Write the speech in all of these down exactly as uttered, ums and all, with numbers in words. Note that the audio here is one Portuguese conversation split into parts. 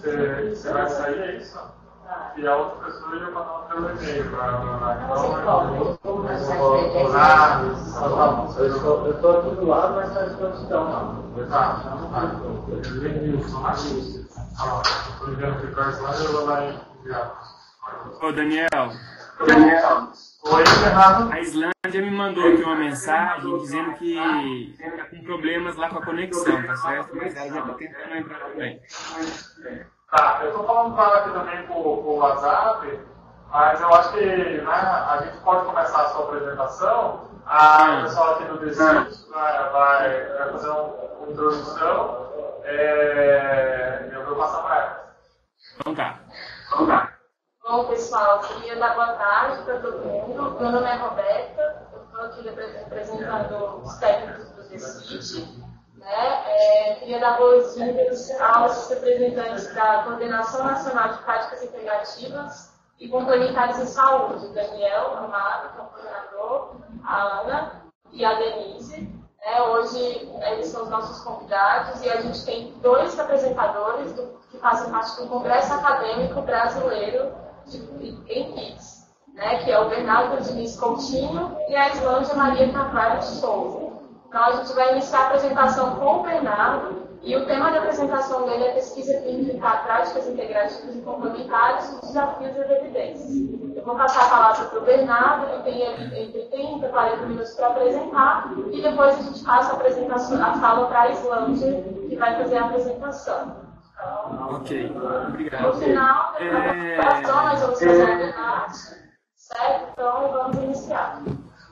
Você, você vai sair, é isso? E a outra pessoa ia mandar um pelo e-mail para então eu vou lá. Eu estou aqui do lado, mas está à disposição lá. Tá. Ô, Daniel. Daniel. Oi, Fernando. A Islândia me mandou aqui uma mensagem dizendo que está com problemas lá com a conexão, tá certo? Mas ela já está tentando entrar também. Tá, eu estou falando para aqui também por, por WhatsApp, mas eu acho que né, a gente pode começar a sua apresentação. A, o pessoal aqui do Desígnio vai, vai, vai fazer um, uma introdução. É, eu vou passar para ela. Então tá. Então tá. Bom, pessoal, queria dar boa tarde para todo mundo. Meu nome é Roberta, eu estou aqui representando os técnicos do DECIT. Né? É, queria dar boas-vindas aos representantes da Coordenação Nacional de Práticas Integrativas e Complementares em Saúde, o Daniel Amado, que é o coordenador, a Ana e a Denise. É, hoje eles são os nossos convidados e a gente tem dois apresentadores do, que fazem parte do Congresso Acadêmico Brasileiro de, em P I Cs, né, que é o Bernardo Diniz Coutinho e a Islândia Maria Carvalho de Souza. Então a gente vai iniciar a apresentação com o Bernardo e o tema da apresentação dele é pesquisa clínica para práticas integrativas e complementares e desafios das evidências. Eu vou passar a palavra para o Bernardo, ele tem entre trinta e quarenta minutos para apresentar, e depois a gente passa a, apresentação, a fala para a Islândia, que vai fazer a apresentação. Então, ok, obrigado. No final, é... a apresentação nós vamos fazer um debate, certo? Então vamos iniciar.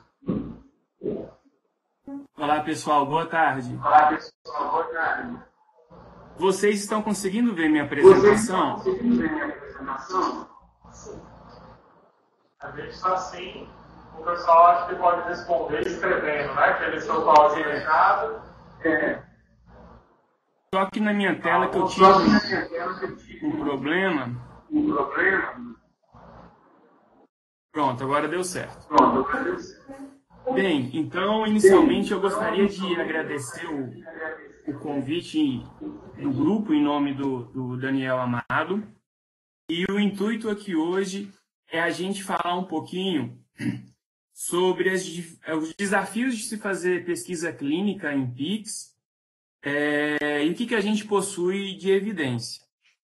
Olá, pessoal, boa tarde. Olá, pessoal, boa tarde. Vocês estão conseguindo ver minha apresentação? Vocês estão conseguindo ver minha apresentação? Sim. A gente está assim, o pessoal acho que pode responder escrevendo, né? Que eles estão com o áudio fechado. É. Só que na minha tela que eu tive um problema. Um problema? Pronto, agora deu certo. Pronto, agora deu certo. Bem, então, inicialmente eu gostaria de agradecer o, o convite do grupo em nome do, do Daniel Amado. E o intuito aqui hoje é a gente falar um pouquinho sobre as, os desafios de se fazer pesquisa clínica em P I Cs é, e o que, que a gente possui de evidência.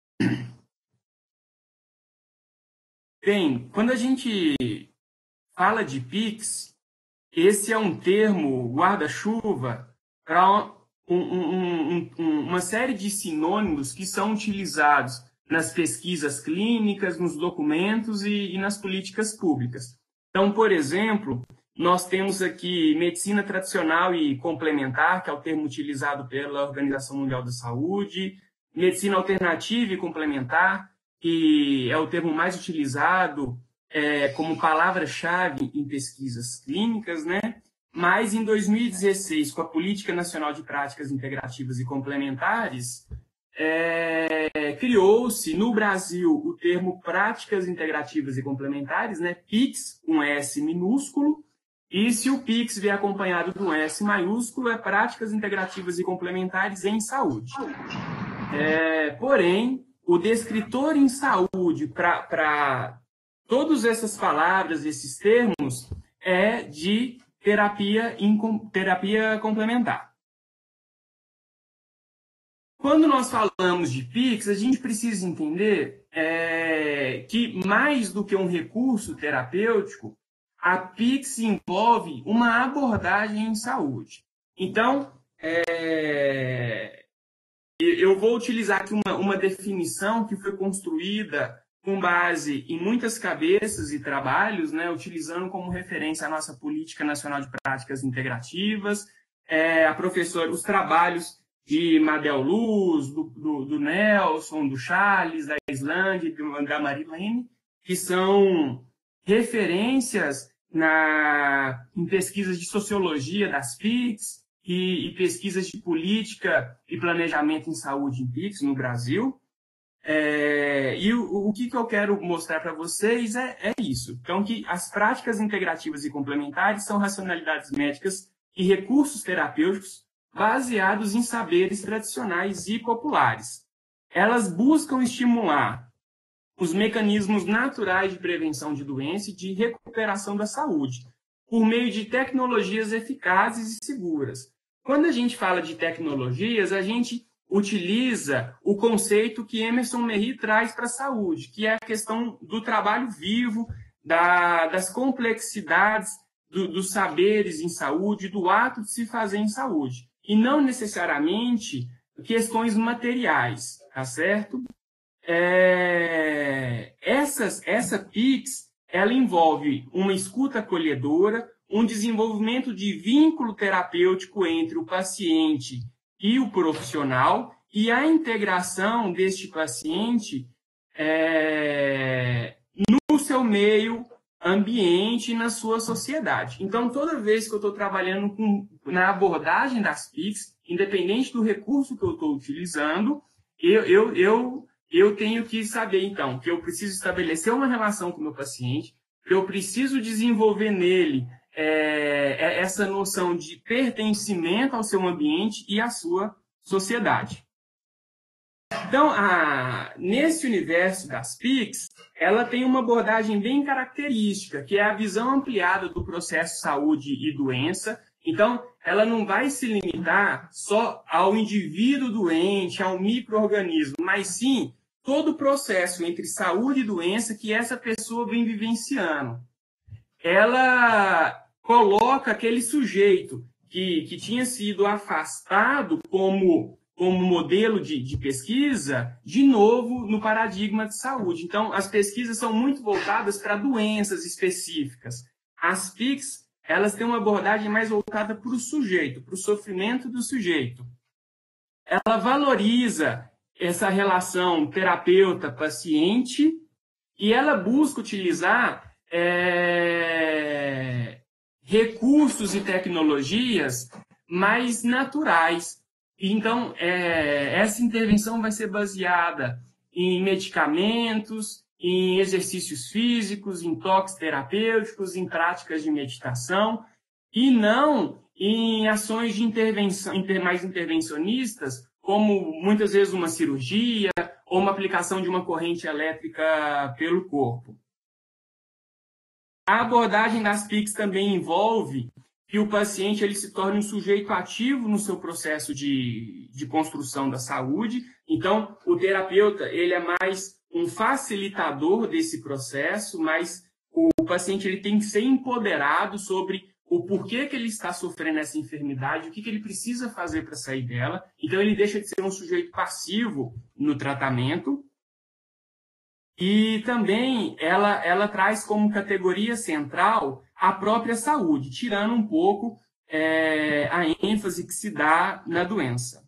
Bem, quando a gente fala de P I Cs, esse é um termo guarda-chuva para um, um, um, um, uma série de sinônimos que são utilizados nas pesquisas clínicas, nos documentos e, e nas políticas públicas. Então, por exemplo, nós temos aqui medicina tradicional e complementar, que é o termo utilizado pela Organização Mundial da Saúde, medicina alternativa e complementar, que é o termo mais utilizado É, como palavra-chave em pesquisas clínicas, né? Mas em dois mil e dezesseis, com a Política Nacional de Práticas Integrativas e Complementares, é, criou-se no Brasil o termo Práticas Integrativas e Complementares, né? P I Cs, com S minúsculo, e se o P I C S vier acompanhado do S maiúsculo, é Práticas Integrativas e Complementares em Saúde. É, porém, o descritor em saúde para todas essas palavras, esses termos, é de terapia, em, terapia complementar. Quando nós falamos de P I C S, a gente precisa entender é, que, mais do que um recurso terapêutico, a P I C S envolve uma abordagem em saúde. Então, é, eu vou utilizar aqui uma, uma definição que foi construída com base em muitas cabeças e trabalhos, né, utilizando como referência a nossa Política Nacional de Práticas Integrativas, é, a professora, os trabalhos de Madel Luz, do, do, do Nelson, do Charles, da Islândia, da Marilene, que são referências na, em pesquisas de sociologia das P I Cs e, e pesquisas de política e planejamento em saúde em P I Cs no Brasil. É, e o, o que, que eu quero mostrar para vocês é, é isso. Então, que as práticas integrativas e complementares são racionalidades médicas e recursos terapêuticos baseados em saberes tradicionais e populares. elas buscam estimular os mecanismos naturais de prevenção de doença e de recuperação da saúde, por meio de tecnologias eficazes e seguras. Quando a gente fala de tecnologias, a gente utiliza o conceito que Emerson Merri traz para a saúde, que é a questão do trabalho vivo, da, das complexidades do, dos saberes em saúde, do ato de se fazer em saúde, e não necessariamente questões materiais, tá certo? É, essas, essa P I X, ela envolve uma escuta acolhedora, um desenvolvimento de vínculo terapêutico entre o paciente e o profissional e a integração deste paciente é, no seu meio ambiente e na sua sociedade. Então, toda vez que eu estou trabalhando com, na abordagem das P I Cs, independente do recurso que eu estou utilizando, eu, eu, eu, eu tenho que saber, então, que eu preciso estabelecer uma relação com o meu paciente, que eu preciso desenvolver nele é, essa noção de pertencimento ao seu ambiente e à sua sociedade. Então, a, nesse universo das P I Cs, ela tem uma abordagem bem característica, que é a visão ampliada do processo saúde e doença. Então, ela não vai se limitar só ao indivíduo doente, ao micro-organismo, mas sim todo o processo entre saúde e doença que essa pessoa vem vivenciando. Ela coloca aquele sujeito que, que tinha sido afastado como, como modelo de, de pesquisa, de novo no paradigma de saúde. Então, as pesquisas são muito voltadas para doenças específicas. As P I Cs, elas têm uma abordagem mais voltada para o sujeito, para o sofrimento do sujeito. Ela valoriza essa relação terapeuta-paciente e ela busca utilizar é, recursos e tecnologias mais naturais. Então, é, essa intervenção vai ser baseada em medicamentos, em exercícios físicos, em toques terapêuticos, em práticas de meditação, e não em ações de intervenção, mais intervencionistas, como muitas vezes uma cirurgia ou uma aplicação de uma corrente elétrica pelo corpo. A abordagem das P I Cs também envolve que o paciente ele se torne um sujeito ativo no seu processo de, de construção da saúde. Então, o terapeuta ele é mais um facilitador desse processo, mas o paciente ele tem que ser empoderado sobre o porquê que ele está sofrendo essa enfermidade, o que, que ele precisa fazer para sair dela. Então, ele deixa de ser um sujeito passivo no tratamento. E também ela, ela traz como categoria central a própria saúde, tirando um pouco é, a ênfase que se dá na doença.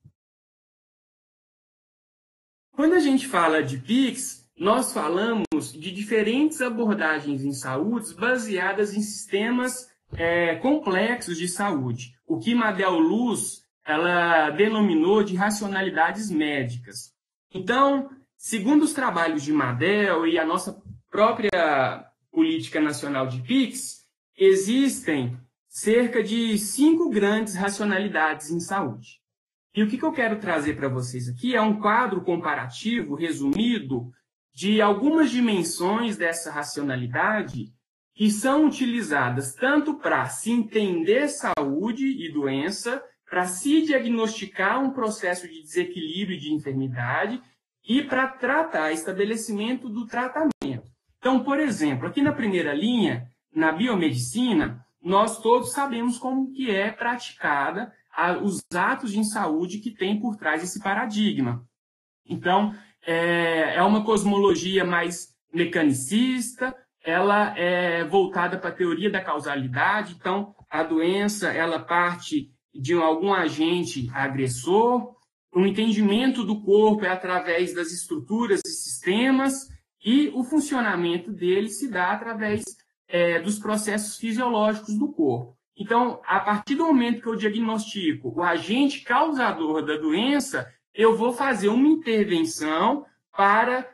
Quando a gente fala de P I Cs, nós falamos de diferentes abordagens em saúde baseadas em sistemas é, complexos de saúde, o que Madel Luz ela denominou de racionalidades médicas. Então, segundo os trabalhos de Madel e a nossa própria Política Nacional de P I Cs, existem cerca de cinco grandes racionalidades em saúde. E o que eu quero trazer para vocês aqui é um quadro comparativo, resumido, de algumas dimensões dessa racionalidade que são utilizadas tanto para se entender saúde e doença, para se diagnosticar um processo de desequilíbrio e de enfermidade e para tratar estabelecimento do tratamento. Então, por exemplo, aqui na primeira linha, na biomedicina, nós todos sabemos como que é praticada a, os atos de saúde que tem por trás esse paradigma. Então, é, é uma cosmologia mais mecanicista, ela é voltada para a teoria da causalidade. Então, a doença ela parte de algum agente agressor, o entendimento do corpo é através das estruturas e sistemas, e o funcionamento dele se dá através é, dos processos fisiológicos do corpo. Então, a partir do momento que eu diagnostico o agente causador da doença, eu vou fazer uma intervenção para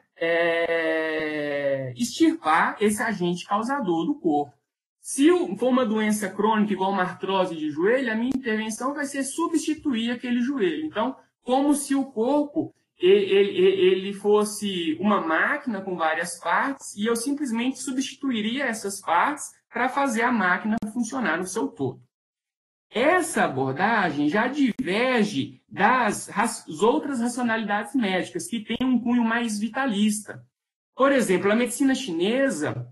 é, extirpar esse agente causador do corpo. Se for uma doença crônica, igual uma artrose de joelho, a minha intervenção vai ser substituir aquele joelho. Então, como se o corpo ele, ele fosse uma máquina com várias partes e eu simplesmente substituiria essas partes para fazer a máquina funcionar no seu todo. Essa abordagem já diverge das outras racionalidades médicas, que têm um cunho mais vitalista. Por exemplo, a medicina chinesa,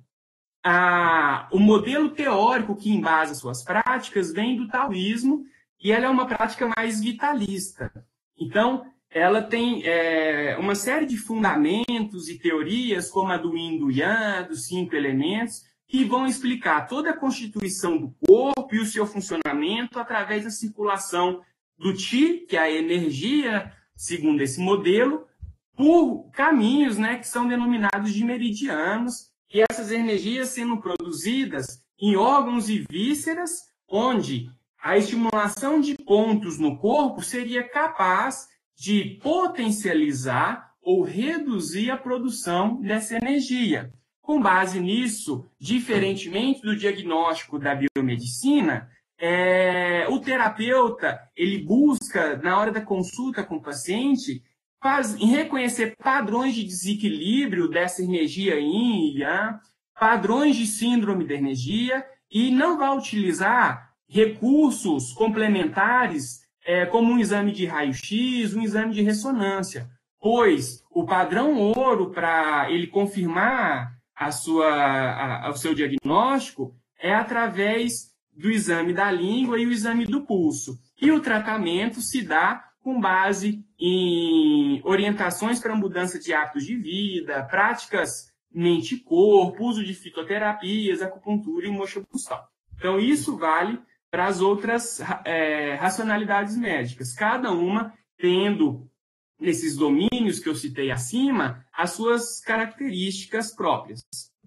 a, o modelo teórico que embasa suas práticas vem do taoísmo e ela é uma prática mais vitalista. Então, ela tem é, uma série de fundamentos e teorias, como a do Yin do Yang, dos cinco elementos, que vão explicar toda a constituição do corpo e o seu funcionamento através da circulação do Qi, que é a energia, segundo esse modelo, por caminhos, né, que são denominados de meridianos, e essas energias sendo produzidas em órgãos e vísceras, onde a estimulação de pontos no corpo seria capaz de potencializar ou reduzir a produção dessa energia. Com base nisso, diferentemente do diagnóstico da biomedicina, é, o terapeuta ele busca, na hora da consulta com o paciente, faz, em reconhecer padrões de desequilíbrio dessa energia yin e yang, padrões de síndrome da energia, e não vai utilizar recursos complementares, é, como um exame de raio-x, um exame de ressonância, pois o padrão ouro para ele confirmar a sua, a, o seu diagnóstico é através do exame da língua e o exame do pulso. E o tratamento se dá com base em orientações para mudança de hábitos de vida, práticas mente-corpo, uso de fitoterapias, acupuntura e moxibustal. Então, isso vale para as outras é, racionalidades médicas, cada uma tendo, nesses domínios que eu citei acima, as suas características próprias.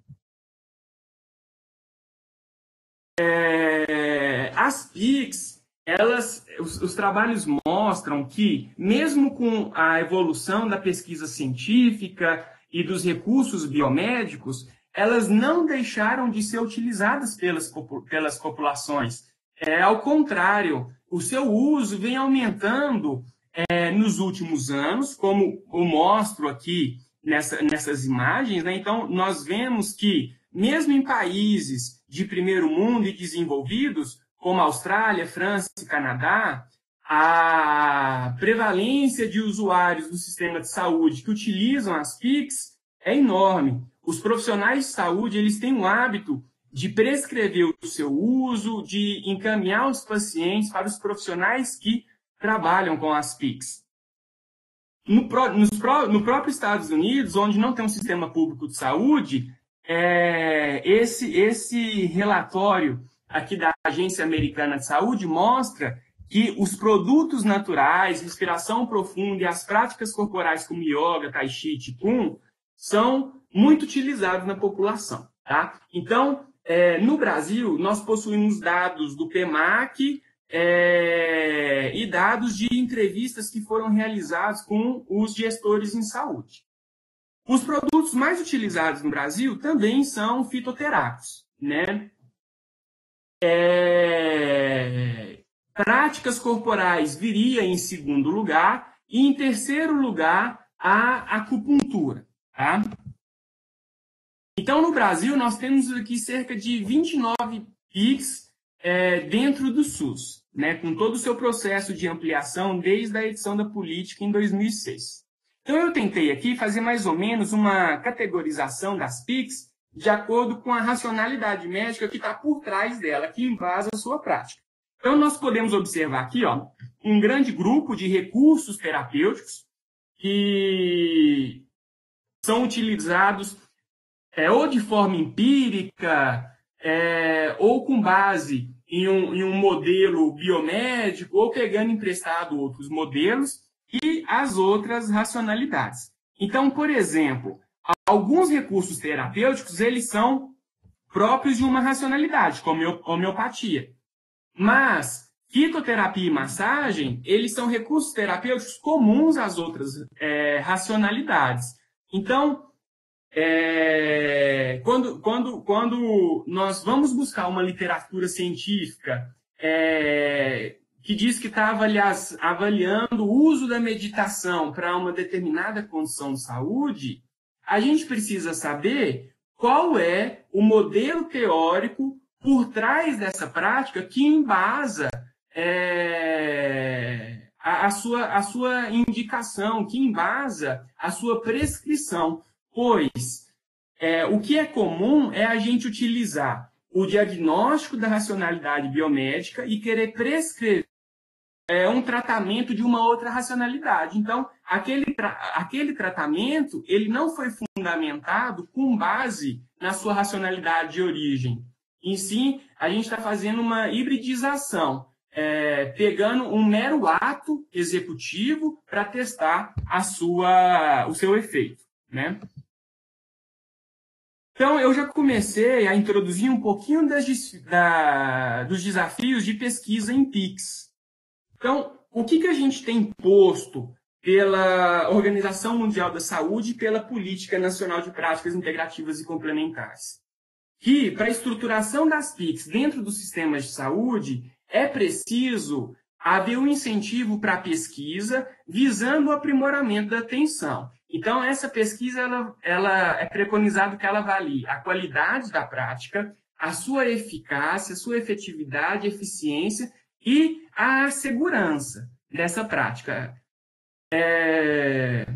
É, as P I Cs, elas, os, os trabalhos mostram que, mesmo com a evolução da pesquisa científica e dos recursos biomédicos, elas não deixaram de ser utilizadas pelas, pelas populações. É, ao contrário, o seu uso vem aumentando É, nos últimos anos, como eu mostro aqui nessa, nessas imagens, né? Então, nós vemos que, mesmo em países de primeiro mundo e desenvolvidos, como Austrália, França e Canadá, a prevalência de usuários do sistema de saúde que utilizam as P I Cs é enorme. Os profissionais de saúde eles têm o hábito de prescrever o seu uso, de encaminhar os pacientes para os profissionais que trabalham com as P I Cs. No, nos, no próprio Estados Unidos, onde não tem um sistema público de saúde, é, esse, esse relatório aqui da Agência Americana de Saúde mostra que os produtos naturais, respiração profunda e as práticas corporais como yoga, tai chi, qigong são muito utilizados na população. Tá? Então, é, no Brasil, nós possuímos dados do P E M A C, É, e dados de entrevistas que foram realizadas com os gestores em saúde. Os produtos mais utilizados no Brasil também são fitoterápicos, né? É, práticas corporais viria em segundo lugar e em terceiro lugar a acupuntura, tá? Então, no Brasil, nós temos aqui cerca de vinte e nove P I Cs É, dentro do SUS, né, com todo o seu processo de ampliação desde a edição da política em dois mil e seis. Então, eu tentei aqui fazer mais ou menos uma categorização das P I Cs de acordo com a racionalidade médica que está por trás dela, que embasa a sua prática. Então, nós podemos observar aqui ó, um grande grupo de recursos terapêuticos que são utilizados é, ou de forma empírica, é, ou com base em um, em um modelo biomédico, ou pegando emprestado outros modelos, e as outras racionalidades. Então, por exemplo, alguns recursos terapêuticos, eles são próprios de uma racionalidade, como a homeopatia. Mas, fitoterapia e massagem, eles são recursos terapêuticos comuns às outras é, racionalidades. Então, É, quando, quando, quando nós vamos buscar uma literatura científica é, que diz que está avaliando o uso da meditação para uma determinada condição de saúde, a gente precisa saber qual é o modelo teórico por trás dessa prática que embasa é, a, a, sua, a sua indicação, que embasa a sua prescrição, pois é, o que é comum é a gente utilizar o diagnóstico da racionalidade biomédica e querer prescrever é, um tratamento de uma outra racionalidade. Então, aquele, tra aquele tratamento ele não foi fundamentado com base na sua racionalidade de origem. Em si, a gente está fazendo uma hibridização, é, pegando um mero ato executivo para testar a sua, o seu efeito, né? Então, eu já comecei a introduzir um pouquinho das, da, dos desafios de pesquisa em P I Cs. Então, o que, que a gente tem posto pela Organização Mundial da Saúde e pela Política Nacional de Práticas Integrativas e Complementares? Que, para a estruturação das P I Cs dentro dos sistemas de saúde, é preciso haver um incentivo para a pesquisa visando o aprimoramento da atenção. Então, essa pesquisa ela, ela é preconizado que ela avalie a qualidade da prática, a sua eficácia, a sua efetividade, eficiência e a segurança dessa prática. É...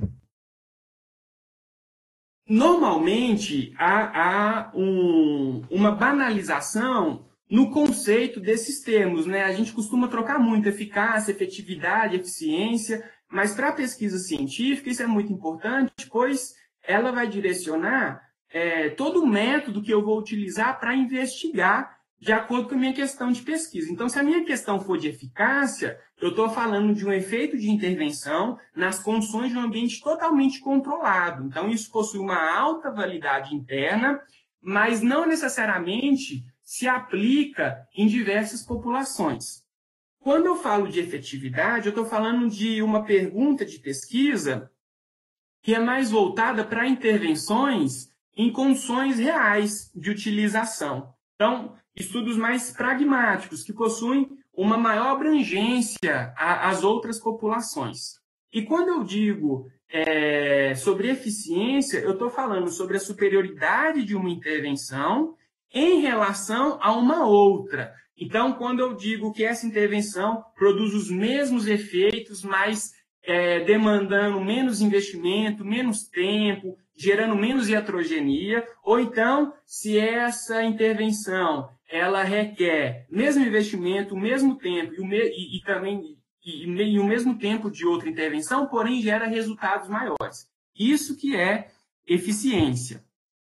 Normalmente, há, há um, uma banalização no conceito desses termos, né? A gente costuma trocar muito eficácia, efetividade, eficiência, mas para a pesquisa científica isso é muito importante, pois ela vai direcionar é, todo o método que eu vou utilizar para investigar de acordo com a minha questão de pesquisa. Então, se a minha questão for de eficácia, eu estou falando de um efeito de intervenção nas condições de um ambiente totalmente controlado. Então, isso possui uma alta validade interna, mas não necessariamente se aplica em diversas populações. Quando eu falo de efetividade, eu estou falando de uma pergunta de pesquisa que é mais voltada para intervenções em condições reais de utilização. Então, estudos mais pragmáticos, que possuem uma maior abrangência às outras populações. E quando eu digo é, sobre eficiência, eu estou falando sobre a superioridade de uma intervenção em relação a uma outra. Então, quando eu digo que essa intervenção produz os mesmos efeitos, mas é, demandando menos investimento, menos tempo, gerando menos iatrogenia, ou então, se essa intervenção ela requer mesmo investimento, o mesmo tempo e, o me e, e também e, e o mesmo tempo de outra intervenção, porém gera resultados maiores. Isso que é eficiência.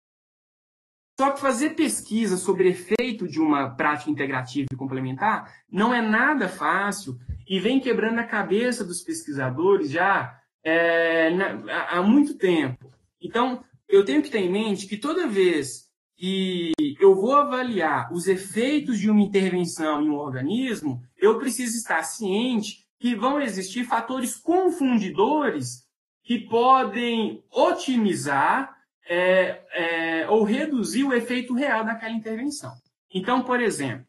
Só que fazer pesquisa sobre efeito de uma prática integrativa e complementar não é nada fácil e vem quebrando a cabeça dos pesquisadores já é, na, há muito tempo. Então, eu tenho que ter em mente que toda vez que eu vou avaliar os efeitos de uma intervenção em um organismo, eu preciso estar ciente que vão existir fatores confundidores que podem otimizar é, é, ou reduzir o efeito real daquela intervenção. Então, por exemplo,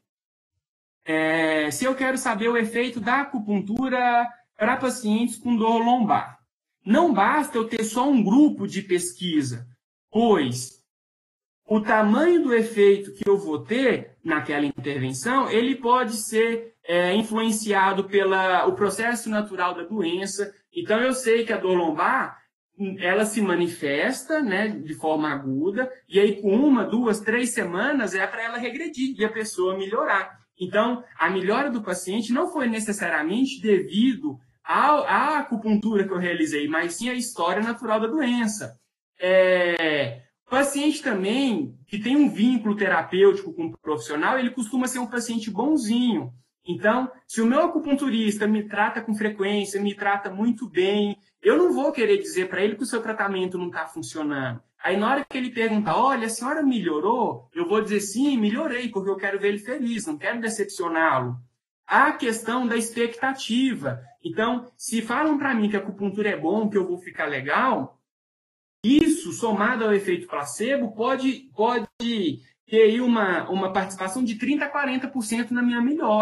é, se eu quero saber o efeito da acupuntura para pacientes com dor lombar, não basta eu ter só um grupo de pesquisa, pois o tamanho do efeito que eu vou ter naquela intervenção, ele pode ser é, influenciado pelo processo natural da doença. Então, eu sei que a dor lombar, ela se manifesta, né, de forma aguda, e aí com uma, duas, três semanas é para ela regredir e a pessoa melhorar. Então, a melhora do paciente não foi necessariamente devido à acupuntura que eu realizei, mas sim à história natural da doença. É... O paciente também, que tem um vínculo terapêutico com o profissional, ele costuma ser um paciente bonzinho. Então, se o meu acupunturista me trata com frequência, me trata muito bem, eu não vou querer dizer para ele que o seu tratamento não está funcionando. Aí, na hora que ele pergunta, olha, a senhora melhorou? Eu vou dizer, sim, melhorei, porque eu quero ver ele feliz, não quero decepcioná-lo. Há a questão da expectativa. Então, se falam para mim que a acupuntura é bom, que eu vou ficar legal, isso, somado ao efeito placebo, pode, pode ter aí uma, uma participação de trinta a quarenta por cento na minha melhora.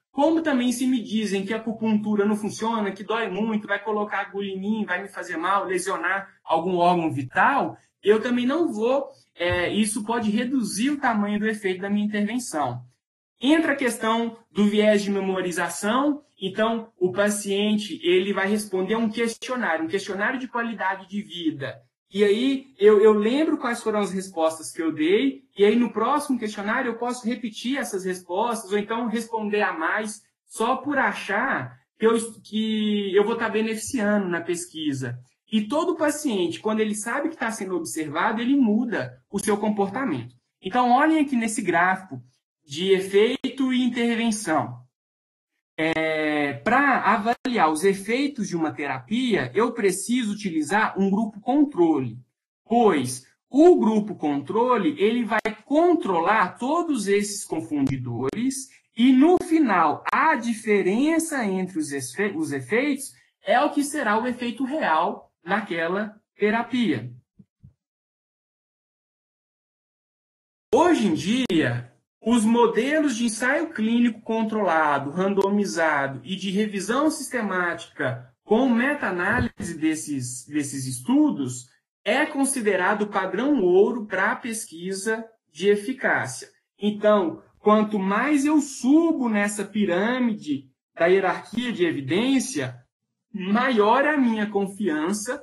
Como também se me dizem que a acupuntura não funciona, que dói muito, vai colocar agulha em mim, vai me fazer mal, lesionar algum órgão vital, eu também não vou, é, isso pode reduzir o tamanho do efeito da minha intervenção. Entra a questão do viés de memorização, então o paciente ele vai responder a um questionário, um questionário de qualidade de vida. E aí eu, eu lembro quais foram as respostas que eu dei, e aí no próximo questionário eu posso repetir essas respostas, ou então responder a mais, só por achar que eu, que eu vou estar beneficiando na pesquisa. E todo paciente, quando ele sabe que está sendo observado, ele muda o seu comportamento. Então olhem aqui nesse gráfico de efeito e intervenção. É, para avaliar os efeitos de uma terapia, eu preciso utilizar um grupo controle, pois o grupo controle ele vai controlar todos esses confundidores e, no final, a diferença entre os, efe- os efeitos é o que será o efeito real naquela terapia. Hoje em dia, os modelos de ensaio clínico controlado, randomizado e de revisão sistemática com meta-análise desses, desses estudos é considerado padrão ouro para a pesquisa de eficácia. Então, quanto mais eu subo nessa pirâmide da hierarquia de evidência, maior a minha confiança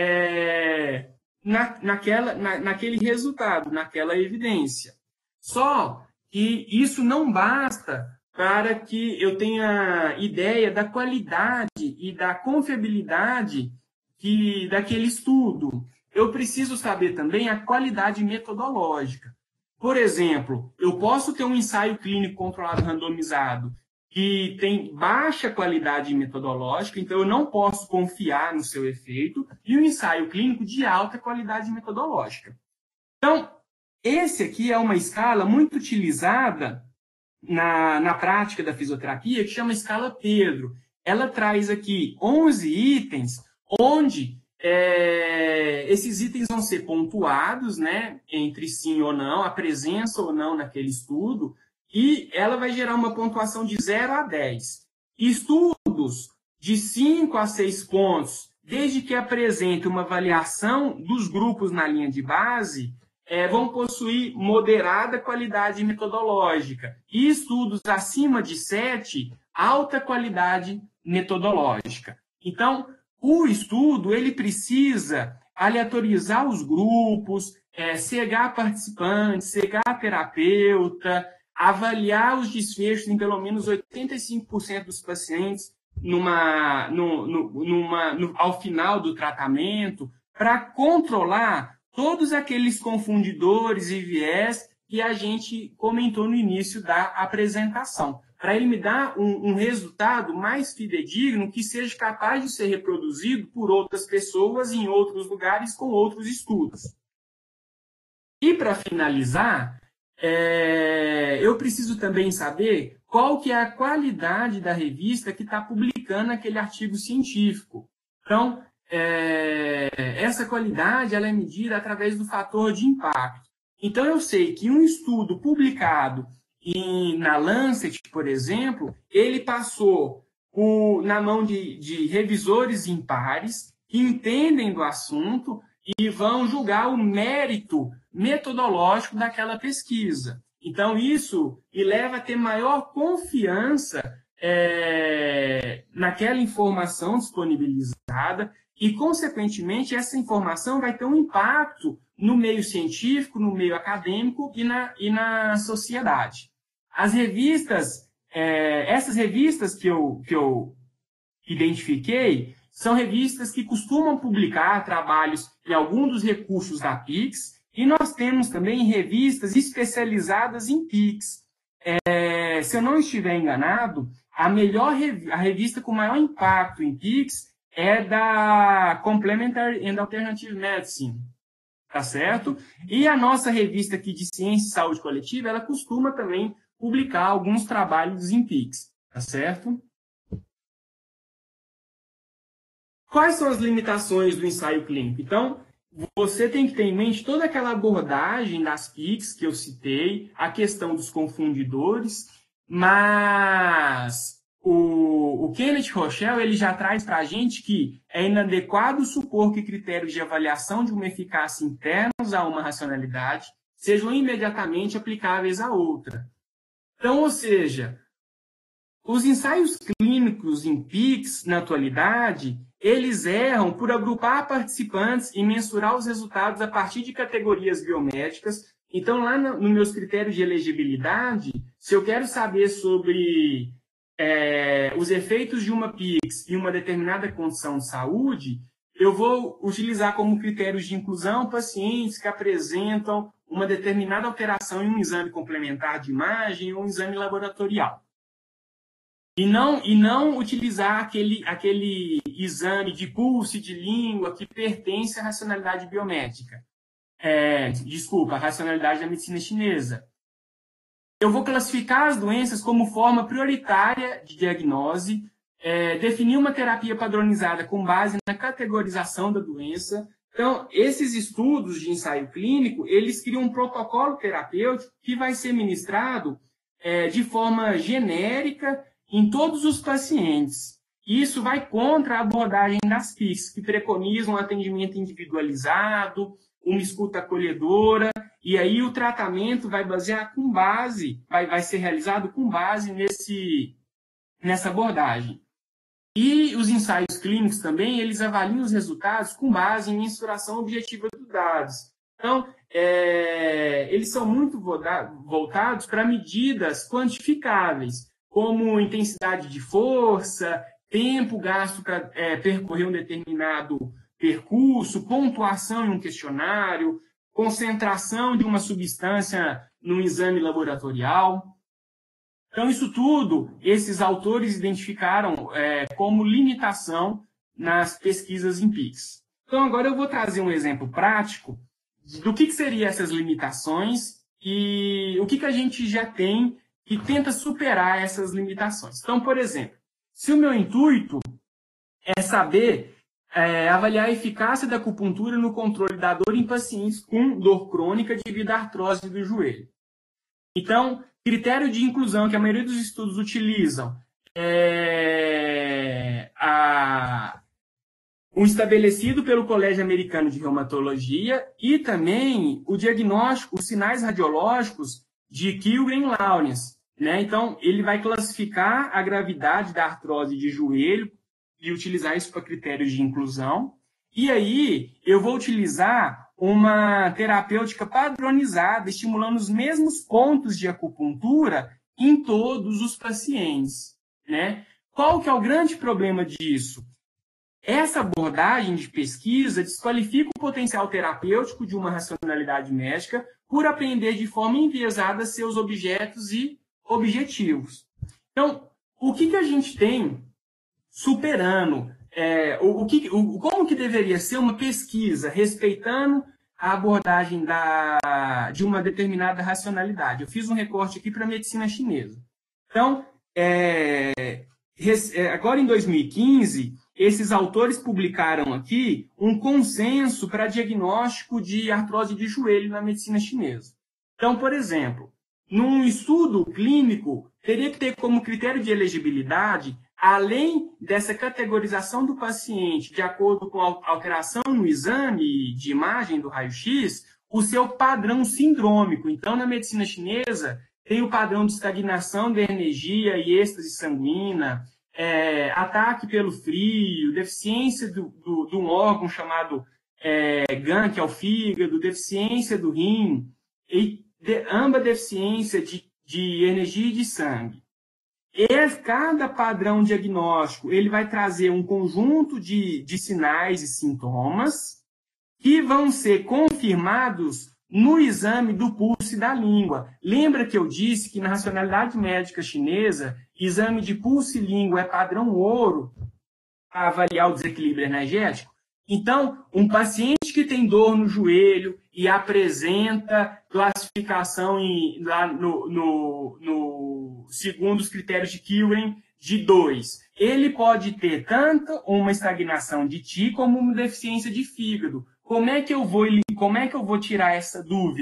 é, na, naquela, na, naquele resultado, naquela evidência. Só que isso não basta para que eu tenha ideia da qualidade e da confiabilidade que, daquele estudo. Eu preciso saber também a qualidade metodológica. Por exemplo, eu posso ter um ensaio clínico controlado randomizado que tem baixa qualidade metodológica, então eu não posso confiar no seu efeito, e um ensaio clínico de alta qualidade metodológica. Então, esse aqui é uma escala muito utilizada na, na prática da fisioterapia, que chama escala Pedro. Ela traz aqui onze itens, onde é, esses itens vão ser pontuados, né, entre sim ou não, a presença ou não naquele estudo, e ela vai gerar uma pontuação de zero a dez. Estudos de cinco a seis pontos, desde que apresente uma avaliação dos grupos na linha de base, é, vão possuir moderada qualidade metodológica. E estudos acima de sete, alta qualidade metodológica. Então, o estudo ele precisa aleatorizar os grupos, é, cegar participantes, cegar terapeuta, avaliar os desfechos em pelo menos oitenta e cinco por cento dos pacientes numa, no, no, numa, no, ao final do tratamento, para controlar todos aqueles confundidores e viés que a gente comentou no início da apresentação, para ele me dar um, um resultado mais fidedigno que seja capaz de ser reproduzido por outras pessoas em outros lugares com outros estudos. E para finalizar, É, eu preciso também saber qual que é a qualidade da revista que está publicando aquele artigo científico. Então, é, essa qualidade ela é medida através do fator de impacto. Então, eu sei que um estudo publicado em, na Lancet, por exemplo, ele passou por, na mão de, de revisores impares que entendem do assunto e vão julgar o mérito metodológico daquela pesquisa. Então, isso me leva a ter maior confiança é, naquela informação disponibilizada e, consequentemente, essa informação vai ter um impacto no meio científico, no meio acadêmico e na, e na sociedade. As revistas, é, essas revistas que eu, que eu identifiquei, são revistas que costumam publicar trabalhos em algum dos recursos da PICS, e nós temos também revistas especializadas em PICS. É, se eu não estiver enganado, a melhor rev- a revista com maior impacto em PICS é da Complementary and Alternative Medicine, tá certo? E a nossa revista aqui de Ciência e Saúde Coletiva, ela costuma também publicar alguns trabalhos em PICS, tá certo? Quais são as limitações do ensaio clínico? Então, você tem que ter em mente toda aquela abordagem das PICS que eu citei, a questão dos confundidores. mas o, o Kenneth Rochelle ele já traz para a gente que é inadequado supor que critérios de avaliação de uma eficácia internos a uma racionalidade sejam imediatamente aplicáveis a outra. Então, ou seja, os ensaios clínicos em P I Cs, na atualidade, eles erram por agrupar participantes e mensurar os resultados a partir de categorias biométricas. Então, lá nos no meus critérios de elegibilidade, se eu quero saber sobre é, os efeitos de uma P I C em uma determinada condição de saúde, eu vou utilizar como critérios de inclusão pacientes que apresentam uma determinada alteração em um exame complementar de imagem ou um exame laboratorial. E não, e não utilizar aquele, aquele exame de pulso e de língua que pertence à racionalidade biométrica. É, desculpa, a racionalidade da medicina chinesa. Eu vou classificar as doenças como forma prioritária de diagnose, é, definir uma terapia padronizada com base na categorização da doença. Então, esses estudos de ensaio clínico, eles criam um protocolo terapêutico que vai ser ministrado é, de forma genérica em todos os pacientes. Isso vai contra a abordagem das P I Cs, que preconizam um atendimento individualizado, uma escuta acolhedora, e aí o tratamento vai basear com base, vai, vai ser realizado com base nesse, nessa abordagem. E os ensaios clínicos também, eles avaliam os resultados com base em mensuração objetiva dos dados. Então, é, eles são muito voltados para medidas quantificáveis, como intensidade de força, tempo gasto para é, percorrer um determinado percurso, pontuação em um questionário, concentração de uma substância num exame laboratorial. Então, isso tudo, esses autores identificaram é, como limitação nas pesquisas em P I Cs. Então, agora eu vou trazer um exemplo prático do que, que seriam essas limitações e o que, que a gente já tem que tenta superar essas limitações. Então, por exemplo, se o meu intuito é saber é, avaliar a eficácia da acupuntura no controle da dor em pacientes com dor crônica devido à artrose do joelho. Então, critério de inclusão que a maioria dos estudos utilizam é a, o estabelecido pelo Colégio Americano de Reumatologia e também o diagnóstico, os sinais radiológicos de Kilgren-Lawrence, né? Então, ele vai classificar a gravidade da artrose de joelho e utilizar isso para critérios de inclusão. E aí, eu vou utilizar uma terapêutica padronizada, estimulando os mesmos pontos de acupuntura em todos os pacientes, né? Qual que é o grande problema disso? Essa abordagem de pesquisa desqualifica o potencial terapêutico de uma racionalidade médica por aprender de forma enviesada seus objetos e objetivos. Então, o que, que a gente tem superando, é, o, o que, o, como que deveria ser uma pesquisa respeitando a abordagem da, de uma determinada racionalidade? Eu fiz um recorte aqui para a medicina chinesa. Então, é, agora em dois mil e quinze, esses autores publicaram aqui um consenso para diagnóstico de artrose de joelho na medicina chinesa. Então, por exemplo, num estudo clínico, teria que ter como critério de elegibilidade, além dessa categorização do paciente de acordo com a alteração no exame de imagem do raio-x, o seu padrão sindrômico. Então, na medicina chinesa, tem o padrão de estagnação da energia e êxtase sanguínea, é, ataque pelo frio, deficiência de do, do, do um órgão chamado é, G A N, que é o fígado, deficiência do rim, e de, ambas deficiência de, de energia e de sangue. E cada padrão diagnóstico ele vai trazer um conjunto de, de sinais e sintomas que vão ser confirmados no exame do pulso e da língua. Lembra que eu disse que na racionalidade médica chinesa, exame de pulso e língua é padrão ouro para avaliar o desequilíbrio energético? Então, um paciente que tem dor no joelho e apresenta classificação em, lá no, no, no, segundo os critérios de Kilgren de dois, ele pode ter tanto uma estagnação de Qi como uma deficiência de fígado. Como é que eu vou, como é que eu vou tirar essa dúvida?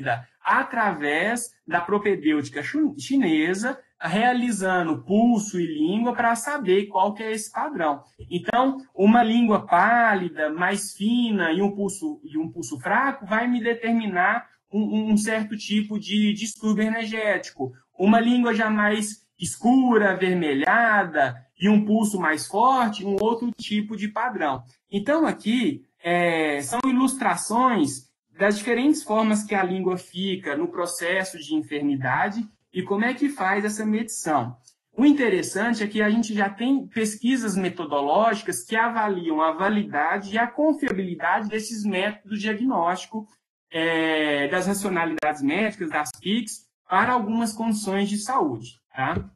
através da propedêutica chinesa, realizando pulso e língua para saber qual que é esse padrão. Então, uma língua pálida, mais fina e um pulso, e um pulso fraco vai me determinar um, um certo tipo de distúrbio energético. Uma língua já mais escura, avermelhada e um pulso mais forte, um outro tipo de padrão. Então, aqui é, são ilustrações das diferentes formas que a língua fica no processo de enfermidade e como é que faz essa medição. O interessante é que a gente já tem pesquisas metodológicas que avaliam a validade e a confiabilidade desses métodos de diagnóstico é, das racionalidades médicas, das P I Cs, para algumas condições de saúde. Tá?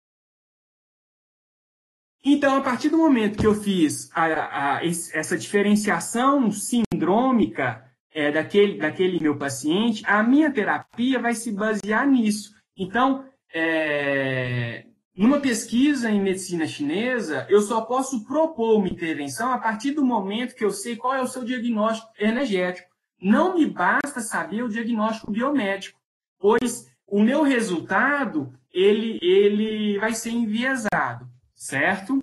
Então, a partir do momento que eu fiz a, a, essa diferenciação sindrômica é, daquele, daquele meu paciente, a minha terapia vai se basear nisso. Então, é, numa pesquisa em medicina chinesa, eu só posso propor uma intervenção a partir do momento que eu sei qual é o seu diagnóstico energético. Não me basta saber o diagnóstico biomédico, pois o meu resultado ele, ele vai ser enviesado, certo?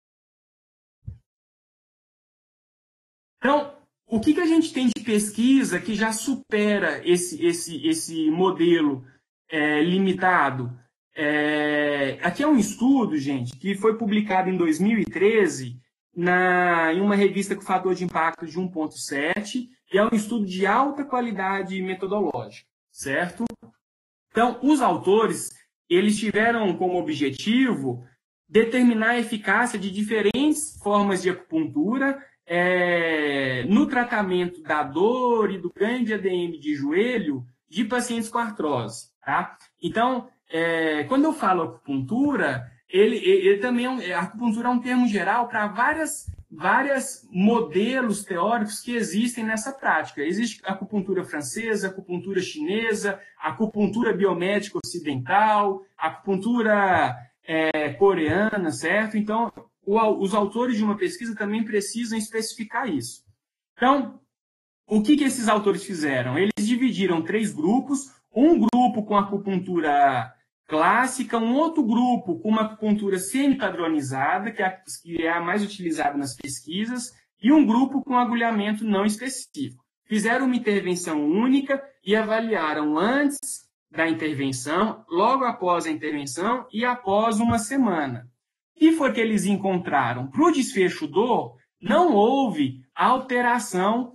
Então, o que, que a gente tem de pesquisa que já supera esse, esse, esse modelo é, limitado? É, aqui é um estudo, gente, que foi publicado em dois mil e treze na, em uma revista com fator de impacto de um ponto sete, e é um estudo de alta qualidade metodológica, certo? Então, os autores, eles tiveram como objetivo determinar a eficácia de diferentes formas de acupuntura é, no tratamento da dor e do ganho de A D M de joelho de pacientes com artrose. Tá? Então, é, quando eu falo acupuntura, ele, ele também é um, a acupuntura é um termo geral para várias, várias modelos teóricos que existem nessa prática. Existe a acupuntura francesa, a acupuntura chinesa, a acupuntura biomédica ocidental, a acupuntura é, coreana, certo? Então, o, os autores de uma pesquisa também precisam especificar isso. Então, o que, que esses autores fizeram? Eles dividiram três grupos, um grupo com acupuntura clássica, um outro grupo com uma acupuntura semi-padronizada, que é, a, que é a mais utilizada nas pesquisas, e um grupo com agulhamento não específico. Fizeram uma intervenção única e avaliaram antes da intervenção, logo após a intervenção e após uma semana. O que foi que eles encontraram? Para o desfecho dor, não houve alteração,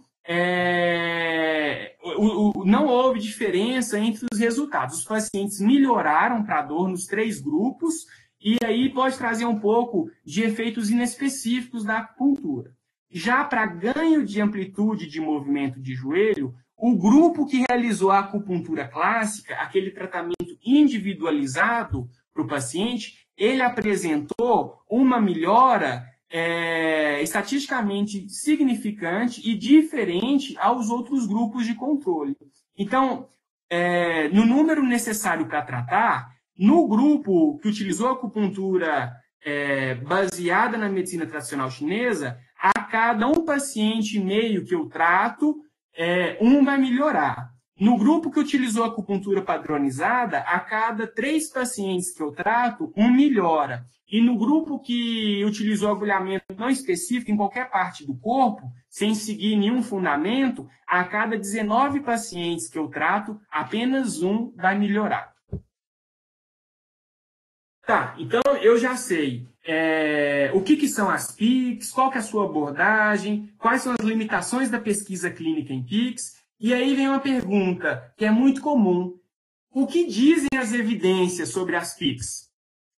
é, o, o, não houve diferença entre os resultados. Os pacientes melhoraram para a dor nos três grupos, e aí pode trazer um pouco de efeitos inespecíficos da acupuntura. Já para ganho de amplitude de movimento de joelho, o grupo que realizou a acupuntura clássica, aquele tratamento individualizado para o paciente, ele apresentou uma melhora é, estatisticamente significante e diferente aos outros grupos de controle. Então, é, no número necessário para tratar, no grupo que utilizou a acupuntura é, baseada na medicina tradicional chinesa, a cada um paciente e meio que eu trato, é, um vai melhorar. No grupo que utilizou a acupuntura padronizada, a cada três pacientes que eu trato, um melhora. E no grupo que utilizou agulhamento não específico em qualquer parte do corpo, sem seguir nenhum fundamento, a cada dezenove pacientes que eu trato, apenas um vai melhorar. Tá, então eu já sei é, o que, que são as P I Cs, qual que é a sua abordagem, quais são as limitações da pesquisa clínica em P I Cs. E aí vem uma pergunta que é muito comum. O que dizem as evidências sobre as P I Cs?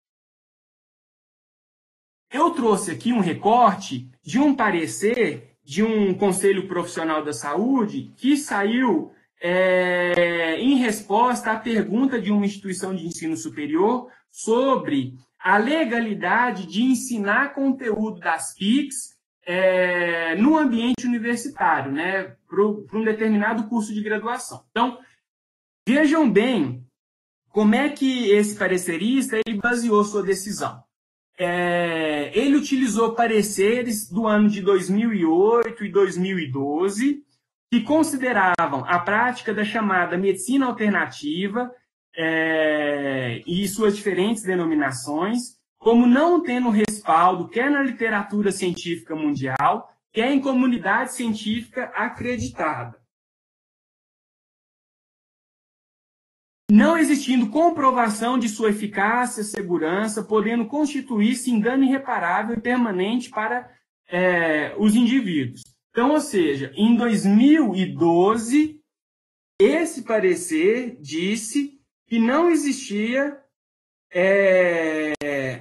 Eu trouxe aqui um recorte de um parecer de um Conselho Profissional da Saúde que saiu é, em resposta à pergunta de uma instituição de ensino superior sobre a legalidade de ensinar conteúdo das P I Cs É, no ambiente universitário, né, para um determinado curso de graduação. Então, vejam bem como é que esse parecerista ele baseou sua decisão. É, ele utilizou pareceres do ano de dois mil e oito e dois mil e doze, que consideravam a prática da chamada medicina alternativa é, e suas diferentes denominações como não tendo respaldo, quer na literatura científica mundial, quer em comunidade científica acreditada. Não existindo comprovação de sua eficácia, segurança, podendo constituir-se em dano irreparável e permanente para é, os indivíduos. Então, ou seja, em dois mil e doze, esse parecer disse que não existia é,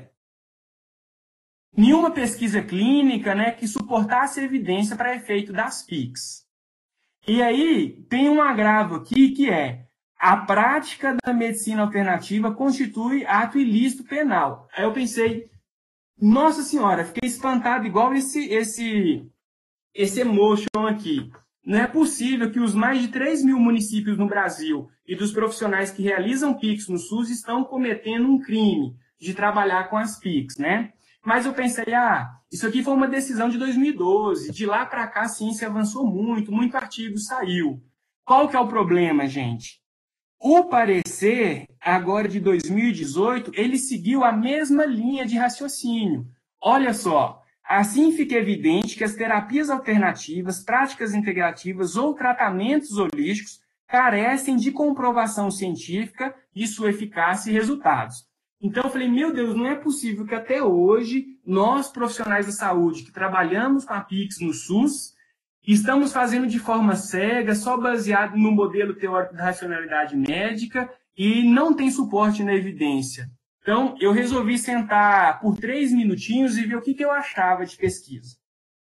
nenhuma pesquisa clínica, né, que suportasse evidência para efeito das P I Cs. E aí tem um agravo aqui que é a prática da medicina alternativa constitui ato ilícito penal. Aí eu pensei, nossa senhora, fiquei espantado igual esse, esse, esse emotion aqui. Não é possível que os mais de três mil municípios no Brasil e dos profissionais que realizam P I Cs no SUS estão cometendo um crime de trabalhar com as P I Cs, né? Mas eu pensei, ah, isso aqui foi uma decisão de dois mil e doze, de lá para cá a ciência avançou muito, muito artigo saiu. Qual que é o problema, gente? O parecer, agora de dois mil e dezoito, ele seguiu a mesma linha de raciocínio. Olha só, assim fica evidente que as terapias alternativas, práticas integrativas ou tratamentos holísticos carecem de comprovação científica de sua eficácia e resultados. Então eu falei, meu Deus, não é possível que até hoje nós, profissionais da saúde, que trabalhamos com a P I C S no SUS, estamos fazendo de forma cega, só baseado no modelo teórico da racionalidade médica e não tem suporte na evidência. Então, eu resolvi sentar por três minutinhos e ver o que, que eu achava de pesquisa.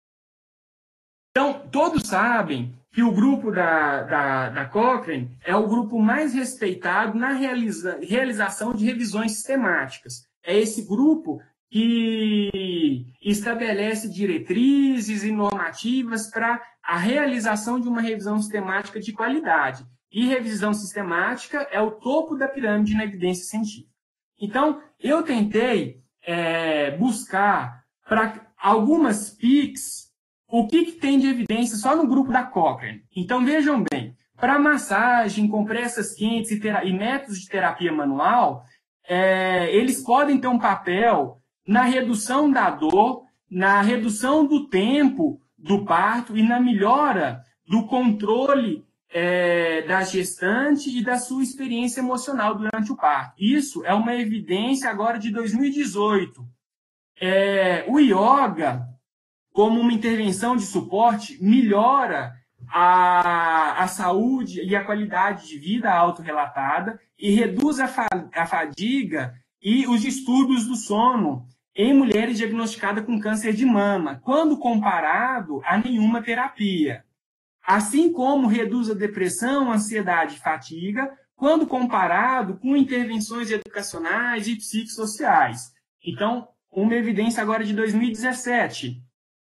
Então, todos sabem que o grupo da, da, da Cochrane é o grupo mais respeitado na realiza, realização de revisões sistemáticas. É esse grupo que estabelece diretrizes e normativas para a realização de uma revisão sistemática de qualidade. E revisão sistemática é o topo da pirâmide na evidência científica. Então, eu tentei é, buscar para algumas P I Cs o que, que tem de evidência só no grupo da Cochrane. Então, vejam bem, para massagem, compressas quentes e, e métodos de terapia manual, é, eles podem ter um papel na redução da dor, na redução do tempo do parto e na melhora do controle é, da gestante e da sua experiência emocional durante o parto. Isso é uma evidência agora de dois mil e dezoito. É, o yoga, como uma intervenção de suporte, melhora a, a saúde e a qualidade de vida autorrelatada e reduz a, fa, a fadiga e os distúrbios do sono em mulheres diagnosticadas com câncer de mama, quando comparado a nenhuma terapia. Assim como reduz a depressão, ansiedade e fadiga, quando comparado com intervenções educacionais e psicossociais. Então, uma evidência agora de dois mil e dezessete.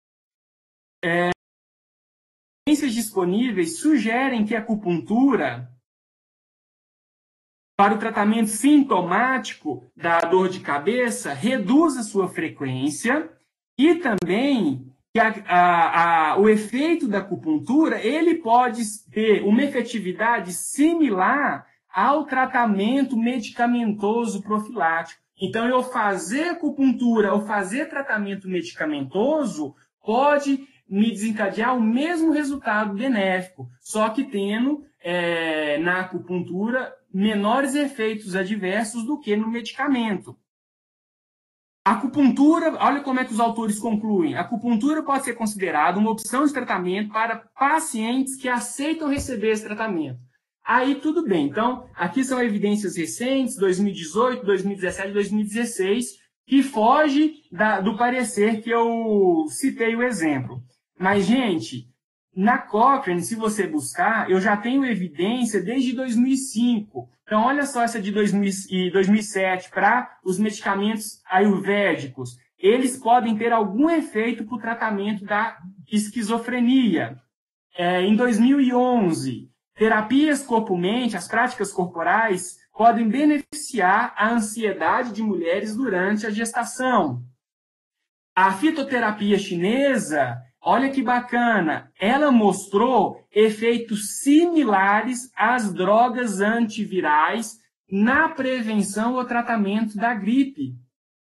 É, evidências disponíveis sugerem que a acupuntura para o tratamento sintomático da dor de cabeça reduz a sua frequência e também que a, a, a, o efeito da acupuntura ele pode ter uma efetividade similar ao tratamento medicamentoso profilático. Então, eu fazer acupuntura ou fazer tratamento medicamentoso pode me desencadear o mesmo resultado benéfico, só que tendo é, na acupuntura menores efeitos adversos do que no medicamento. A acupuntura, olha como é que os autores concluem, a acupuntura pode ser considerada uma opção de tratamento para pacientes que aceitam receber esse tratamento. Aí tudo bem, então aqui são evidências recentes, dois mil e dezoito, dois mil e dezessete, dois mil e dezesseis, que foge da, do parecer que eu citei o exemplo. Mas, gente, na Cochrane, se você buscar, eu já tenho evidência desde dois mil e cinco. Então, olha só essa de dois mil e dois mil e sete para os medicamentos ayurvédicos. Eles podem ter algum efeito para o tratamento da esquizofrenia. É, em dois mil e onze, terapias corpo-mente, as práticas corporais, podem beneficiar a ansiedade de mulheres durante a gestação. A fitoterapia chinesa, olha que bacana, ela mostrou efeitos similares às drogas antivirais na prevenção ou tratamento da gripe.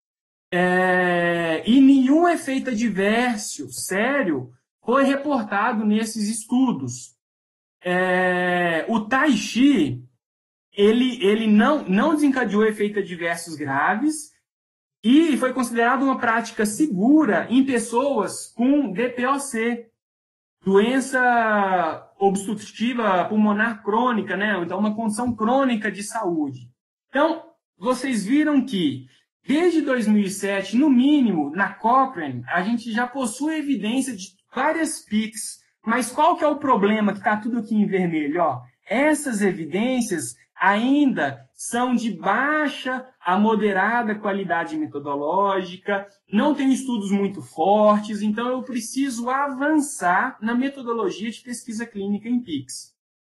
É, e nenhum efeito adverso sério foi reportado nesses estudos. É, o Tai Chi, ele, ele não, não desencadeou efeitos adversos graves e foi considerado uma prática segura em pessoas com D P O C, doença obstrutiva pulmonar crônica, né? Então, uma condição crônica de saúde. Então, vocês viram que, desde dois mil e sete, no mínimo, na Cochrane, a gente já possui evidência de várias P I Cs. Mas qual que é o problema que está tudo aqui em vermelho? Ó, essas evidências ainda são de baixa a moderada qualidade metodológica, não tem estudos muito fortes, então eu preciso avançar na metodologia de pesquisa clínica em P I Cs.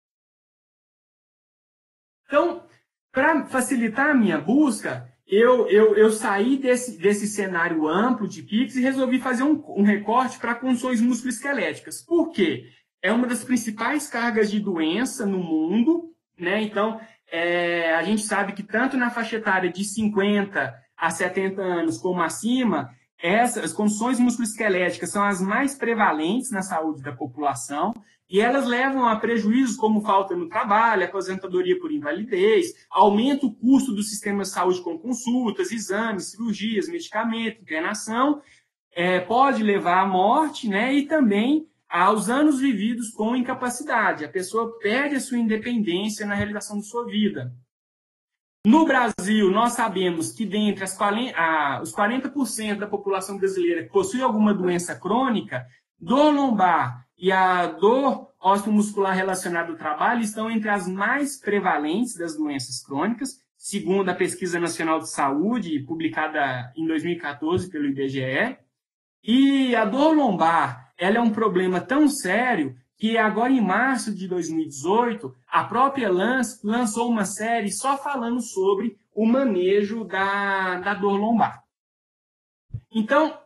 Então, para facilitar a minha busca, eu, eu, eu saí desse, desse cenário amplo de P I Cs e resolvi fazer um, um recorte para condições musculoesqueléticas. Por quê? É uma das principais cargas de doença no mundo, né? Então, é, a gente sabe que tanto na faixa etária de cinquenta a setenta anos como acima, essas condições musculoesqueléticas são as mais prevalentes na saúde da população e elas levam a prejuízos como falta no trabalho, aposentadoria por invalidez, aumenta o custo do sistema de saúde com consultas, exames, cirurgias, medicamento, internação, é, pode levar à morte, né, e também aos anos vividos com incapacidade. A pessoa perde a sua independência na realização de sua vida. No Brasil, nós sabemos que dentre as quarenta, ah, os quarenta por cento da população brasileira que possui alguma doença crônica, dor lombar e a dor osteomuscular relacionada ao trabalho estão entre as mais prevalentes das doenças crônicas, segundo a Pesquisa Nacional de Saúde, publicada em dois mil e quatorze pelo I B G E. E a dor lombar, ela é um problema tão sério que agora em março de dois mil e dezoito, a própria Lance lançou uma série só falando sobre o manejo da, da dor lombar. Então,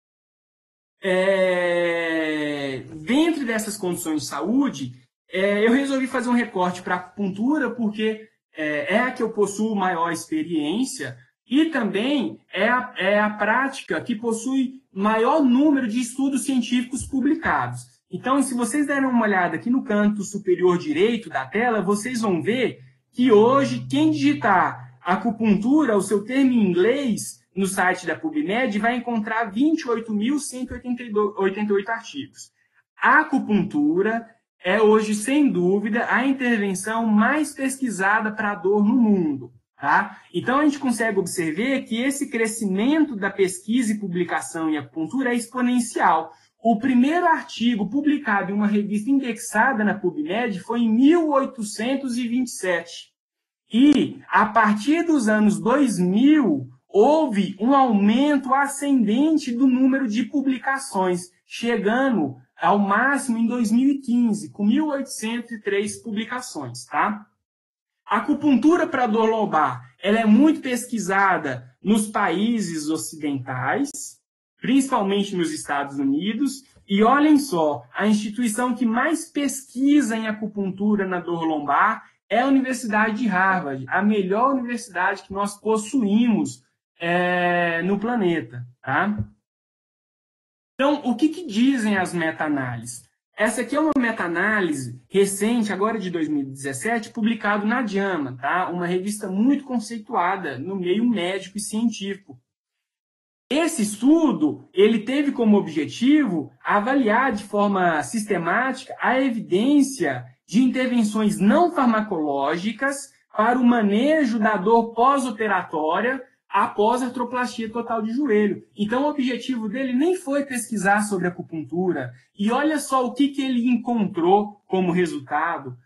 é, dentro dessas condições de saúde, é, eu resolvi fazer um recorte para a acupuntura, porque é, é a que eu possuo maior experiência e também é a, é a prática que possui maior número de estudos científicos publicados. Então, se vocês derem uma olhada aqui no canto superior direito da tela, vocês vão ver que hoje, quem digitar acupuntura, o seu termo em inglês, no site da PubMed, vai encontrar vinte e oito mil cento e oitenta e oito artigos. A acupuntura é hoje, sem dúvida, a intervenção mais pesquisada para dor no mundo. Tá? Então, a gente consegue observar que esse crescimento da pesquisa e publicação em acupuntura é exponencial. O primeiro artigo publicado em uma revista indexada na PubMed foi em mil oitocentos e vinte e sete. E, a partir dos anos dois mil, houve um aumento ascendente do número de publicações, chegando ao máximo em dois mil e quinze, com mil oitocentos e três publicações. Tá? A acupuntura para dor lombar, ela é muito pesquisada nos países ocidentais, principalmente nos Estados Unidos, e olhem só, a instituição que mais pesquisa em acupuntura na dor lombar é a Universidade de Harvard, a melhor universidade que nós possuímos é, no planeta. Tá? Então, o que, que dizem as meta-análises? Essa aqui é uma meta-análise recente, agora de dois mil e dezessete, publicado na JAMA, tá? Uma revista muito conceituada no meio médico e científico. Esse estudo, ele teve como objetivo avaliar de forma sistemática a evidência de intervenções não farmacológicas para o manejo da dor pós-operatória após a artroplastia total de joelho. Então, o objetivo dele nem foi pesquisar sobre acupuntura. E olha só o que, que ele encontrou como resultado.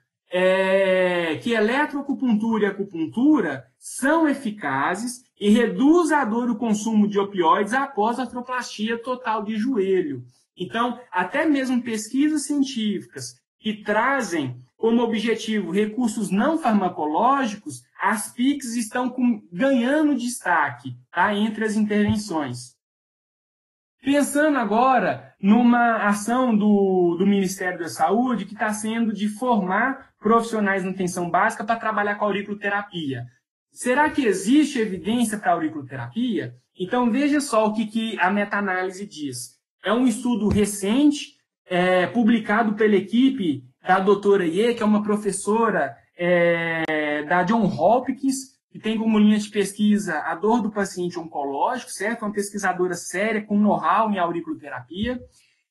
É que eletroacupuntura e acupuntura são eficazes e reduz a dor e o consumo de opioides após a artroplastia total de joelho. Então, até mesmo pesquisas científicas que trazem como objetivo recursos não farmacológicos, as P I Cs estão com, ganhando destaque, tá, entre as intervenções. Pensando agora numa ação do, do Ministério da Saúde que está sendo de formar profissionais na atenção básica para trabalhar com a auriculoterapia. Será que existe evidência para a auriculoterapia? Então, veja só o que, que a meta-análise diz. É um estudo recente, é, publicado pela equipe da doutora Ye, que é uma professora é, da Johns Hopkins, que tem como linha de pesquisa a dor do paciente oncológico, certo? Uma pesquisadora séria, com know-how em auriculoterapia.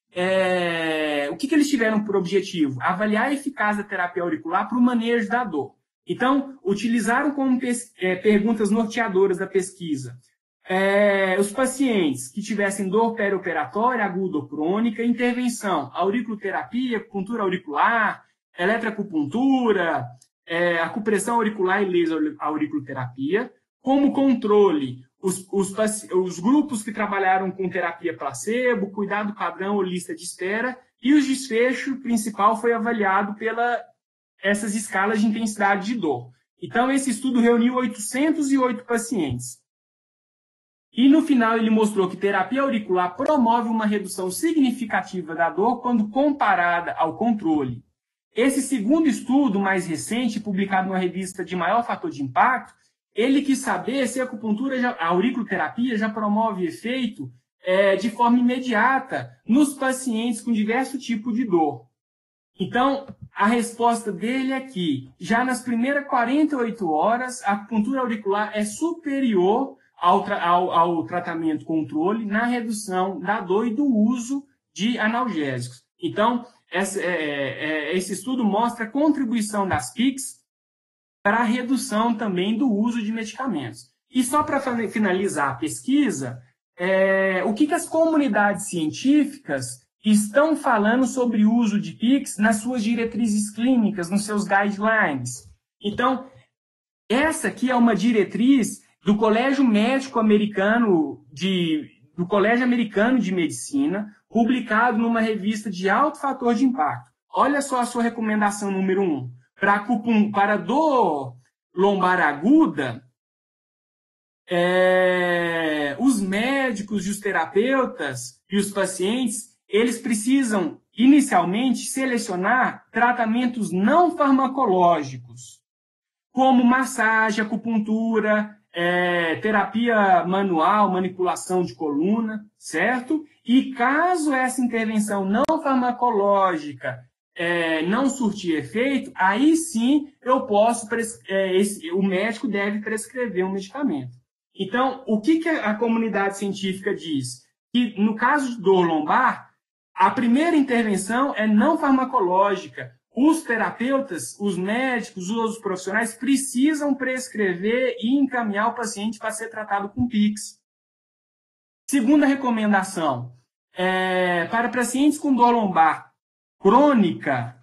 É, o que, que eles tiveram por objetivo? Avaliar a eficácia da terapia auricular para o manejo da dor. Então, utilizaram como é, perguntas norteadoras da pesquisa é, os pacientes que tivessem dor perioperatória, aguda ou crônica, intervenção, auriculoterapia, acupuntura auricular, eletroacupuntura, é, acupressão auricular e laser auriculoterapia. Como controle, os, os, os grupos que trabalharam com terapia placebo, cuidado padrão ou lista de espera, e o desfecho principal foi avaliado pela essas escalas de intensidade de dor. Então, esse estudo reuniu oitocentos e oito pacientes. E, no final, ele mostrou que terapia auricular promove uma redução significativa da dor quando comparada ao controle. Esse segundo estudo, mais recente, publicado numa revista de maior fator de impacto, ele quis saber se a acupuntura, já, a auriculoterapia já promove efeito é, de forma imediata nos pacientes com diversos tipos de dor. Então, a resposta dele é que, já nas primeiras quarenta e oito horas, a acupuntura auricular é superior ao, tra ao, ao tratamento controle na redução da dor e do uso de analgésicos. Então, essa, é, é, esse estudo mostra a contribuição das P I Cs para a redução também do uso de medicamentos. E só para finalizar a pesquisa, é, o que, que as comunidades científicas estão falando sobre o uso de P I Cs nas suas diretrizes clínicas, nos seus guidelines. Então, essa aqui é uma diretriz do Colégio Médico Americano de, do Colégio Americano de Medicina, publicado numa revista de alto fator de impacto. Olha só a sua recomendação número um. Para, para dor lombar aguda, é, os médicos e os terapeutas e os pacientes eles precisam, inicialmente, selecionar tratamentos não farmacológicos, como massagem, acupuntura, é, terapia manual, manipulação de coluna, certo? E caso essa intervenção não farmacológica é, não surtir efeito, aí sim eu posso, é, esse, o médico deve prescrever um medicamento. Então, o que, que a comunidade científica diz? Que no caso de dor lombar, a primeira intervenção é não farmacológica. Os terapeutas, os médicos, os outros profissionais precisam prescrever e encaminhar o paciente para ser tratado com P I Cs. Segunda recomendação, é, para pacientes com dor lombar crônica,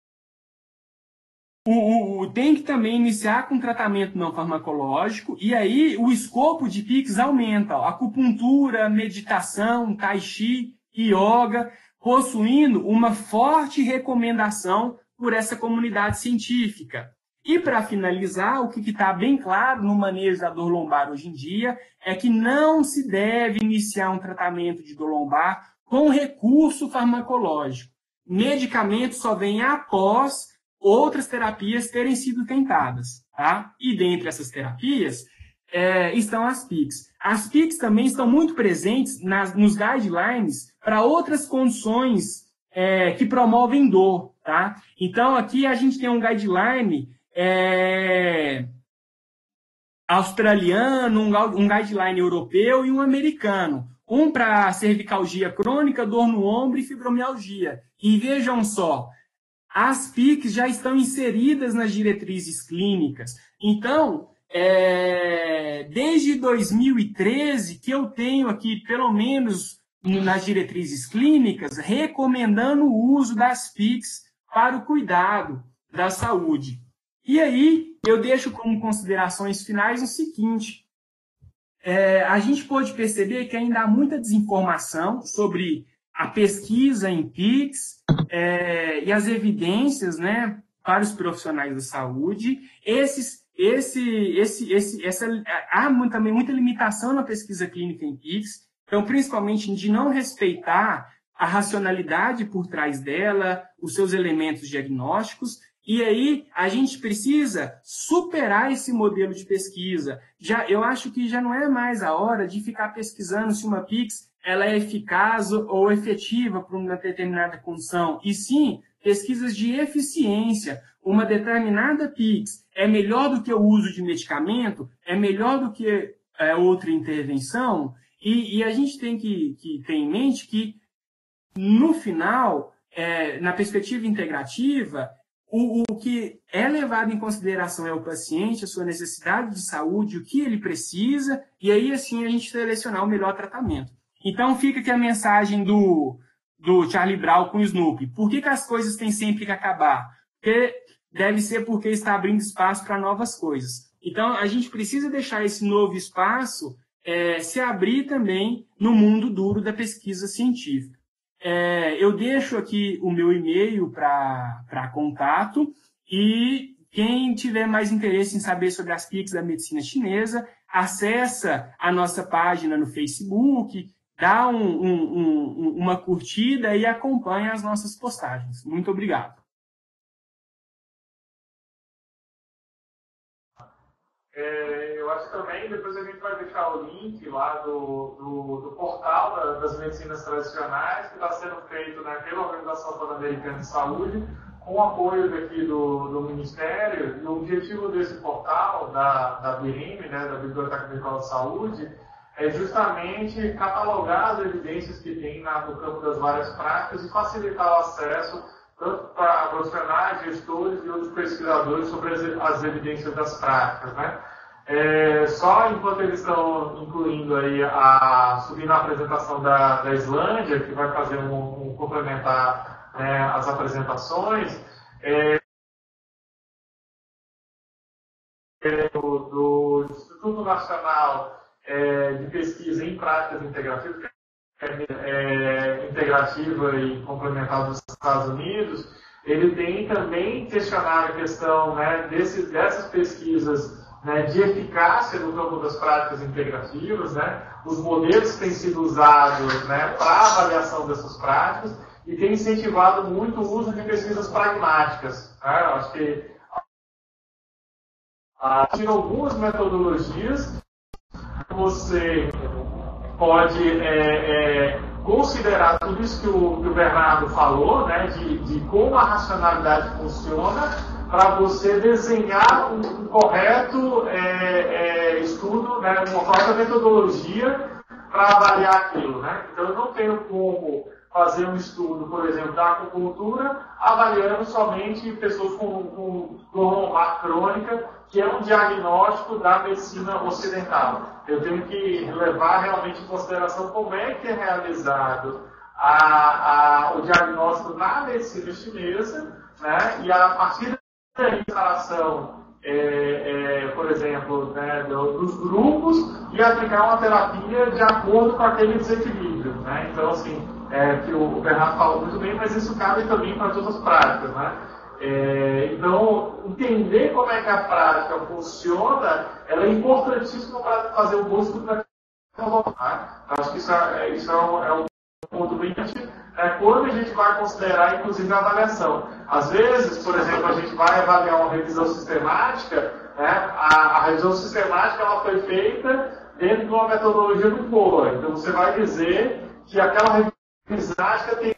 o, o, o, tem que também iniciar com tratamento não farmacológico, e aí o escopo de P I Cs aumenta. Ó, acupuntura, meditação, tai chi, yoga, possuindo uma forte recomendação por essa comunidade científica. E, para finalizar, o que está bem claro no manejo da dor lombar hoje em dia é que não se deve iniciar um tratamento de dor lombar com recurso farmacológico. Medicamento só vem após outras terapias terem sido tentadas. Tá? E dentre essas terapias é, estão as P I Cs. As P I Cs também estão muito presentes nas, nos guidelines para outras condições é, que promovem dor. Tá? Então, aqui a gente tem um guideline é, australiano, um, um guideline europeu e um americano. Um para cervicalgia crônica, dor no ombro e fibromialgia. E vejam só, as P I Cs já estão inseridas nas diretrizes clínicas. Então, é, desde dois mil e treze, que eu tenho aqui, pelo menos nas diretrizes clínicas, recomendando o uso das P I Cs para o cuidado da saúde. E aí, eu deixo como considerações finais o seguinte. É, a gente pode perceber que ainda há muita desinformação sobre a pesquisa em P I Cs é, e as evidências, né, para os profissionais da saúde. Esses Esse, esse, esse, essa, há também muita limitação na pesquisa clínica em P I Cs. Então, principalmente de não respeitar a racionalidade por trás dela, os seus elementos diagnósticos, e aí a gente precisa superar esse modelo de pesquisa. Já, eu acho que já não é mais a hora de ficar pesquisando se uma Pix ela é eficaz ou efetiva para uma determinada condição, e sim pesquisas de eficiência. Uma determinada Pix é melhor do que o uso de medicamento, é melhor do que é, outra intervenção, e, e a gente tem que, que ter em mente que, no final, é, na perspectiva integrativa, o, o que é levado em consideração é o paciente, a sua necessidade de saúde, o que ele precisa, e aí, assim, a gente selecionar o melhor tratamento. Então, fica aqui a mensagem do, do Charlie Brown com o Snoopy. Por que, que as coisas têm sempre que acabar? Porque deve ser porque está abrindo espaço para novas coisas. Então, a gente precisa deixar esse novo espaço é, se abrir também no mundo duro da pesquisa científica. É, eu deixo aqui o meu e-mail para contato, e quem tiver mais interesse em saber sobre as Pix da medicina chinesa, acessa a nossa página no Facebook, dá um, um, um, uma curtida e acompanha as nossas postagens. Muito obrigado. É, eu acho que também, depois a gente vai deixar o link lá do, do, do portal da, das medicinas tradicionais, que está sendo feito, né, pela Organização Pan-Americana de Saúde, com o apoio daqui do, do Ministério. E o objetivo desse portal, da, da B I R I M, né, da Biblioteca Virtual de Saúde, é justamente catalogar as evidências que tem na, no campo das várias práticas e facilitar o acesso tanto para profissionais, gestores e outros pesquisadores sobre as, as evidências das práticas, né? É, só enquanto eles estão incluindo aí, a, subindo a apresentação da, da Islândia, que vai fazer um, um complementar, né, as apresentações, é, do, do Instituto Nacional é, de Pesquisa em Práticas Integrativas, É, integrativa e complementar dos Estados Unidos, ele tem também questionado a questão, né, desse, dessas pesquisas, né, de eficácia no campo das práticas integrativas, né, os modelos que têm sido usados, né, para avaliação dessas práticas, e tem incentivado muito o uso de pesquisas pragmáticas. Né? Eu acho que ah, tem algumas metodologias que você pode é, é, considerar tudo isso que o, que o Bernardo falou, né, de, de como a racionalidade funciona, para você desenhar um, um correto é, é, estudo, né, uma correta metodologia para avaliar aquilo. Né? Então, eu não tenho como fazer um estudo, por exemplo, da acupuntura, avaliando somente pessoas com, com dor lombar crônica, que é um diagnóstico da medicina ocidental. Eu tenho que levar realmente em consideração como é que é realizado a, a, o diagnóstico na medicina chinesa, né? E a partir da instalação, é, é, por exemplo, né, dos grupos, e aplicar uma terapia de acordo com aquele desequilíbrio. Né? Então, assim, é, que o Bernardo falou muito bem, mas isso cabe também para todas as práticas. Né? É, então, entender como é que a prática funciona, ela é importantíssima para fazer o bom estudo da tá? Acho que isso é, isso é um, é um ponto bem importante, é, quando a gente vai considerar, inclusive, a avaliação. Às vezes, por exemplo, a gente vai avaliar uma revisão sistemática, né? a, a revisão sistemática ela foi feita dentro de uma metodologia muito boa. Então, você vai dizer que aquela revisão sistemática tem,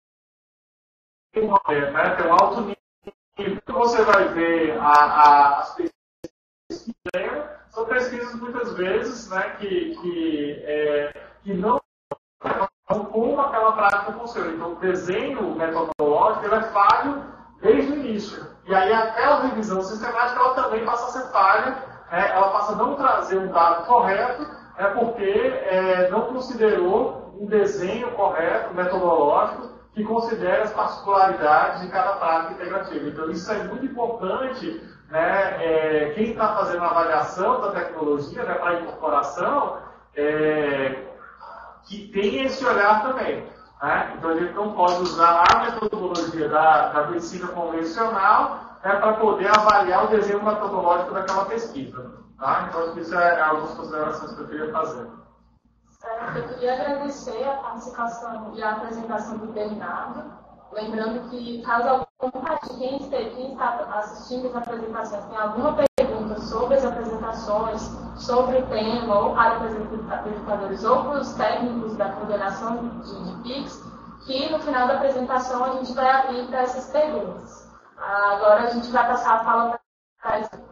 uma, né? tem um alto nível. Então, você vai ver a, a, as pesquisas, são pesquisas muitas vezes, né, que, que, é, que não como aquela prática funciona. Então, o desenho metodológico ele é falho desde o início. E aí, aquela revisão sistemática ela também passa a ser falha, né, ela passa a não trazer um dado correto, né, porque é, não considerou um desenho correto, metodológico, que considere as particularidades de cada prática integrativa. Então, isso é muito importante, né, é, quem está fazendo a avaliação da tecnologia, né, para a incorporação, é, que tem esse olhar também. Né? Então, a gente não pode usar a metodologia da, da medicina convencional, né, para poder avaliar o desenho metodológico daquela pesquisa. Tá? Então, isso é algumas considerações que eu queria fazer. Eu queria agradecer a participação e a apresentação do Bernardo, lembrando que caso algum quem está assistindo as apresentações tem alguma pergunta sobre as apresentações, sobre o tema, ou para os apresentadores, ou para os técnicos da coordenação de, de P I X, que no final da apresentação a gente vai abrir para essas perguntas. Agora a gente vai passar a fala para a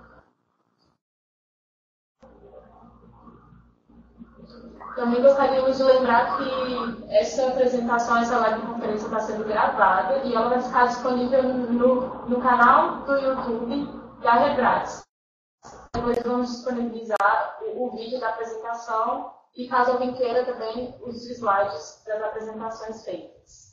Também gostaríamos de lembrar que essa apresentação, essa live conferência está sendo gravada e ela vai ficar disponível no, no canal do YouTube da Rebrats. Depois vamos disponibilizar o, o vídeo da apresentação e, caso alguém queira, também os slides das apresentações feitas.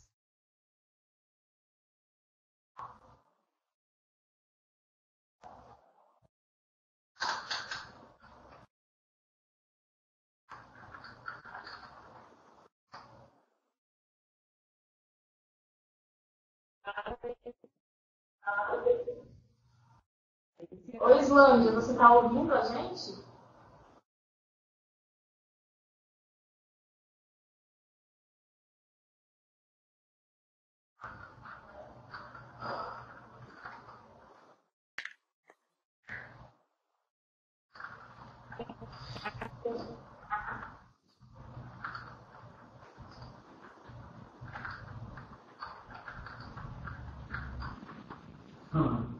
Oi, Islândia, você está ouvindo a gente? Hum.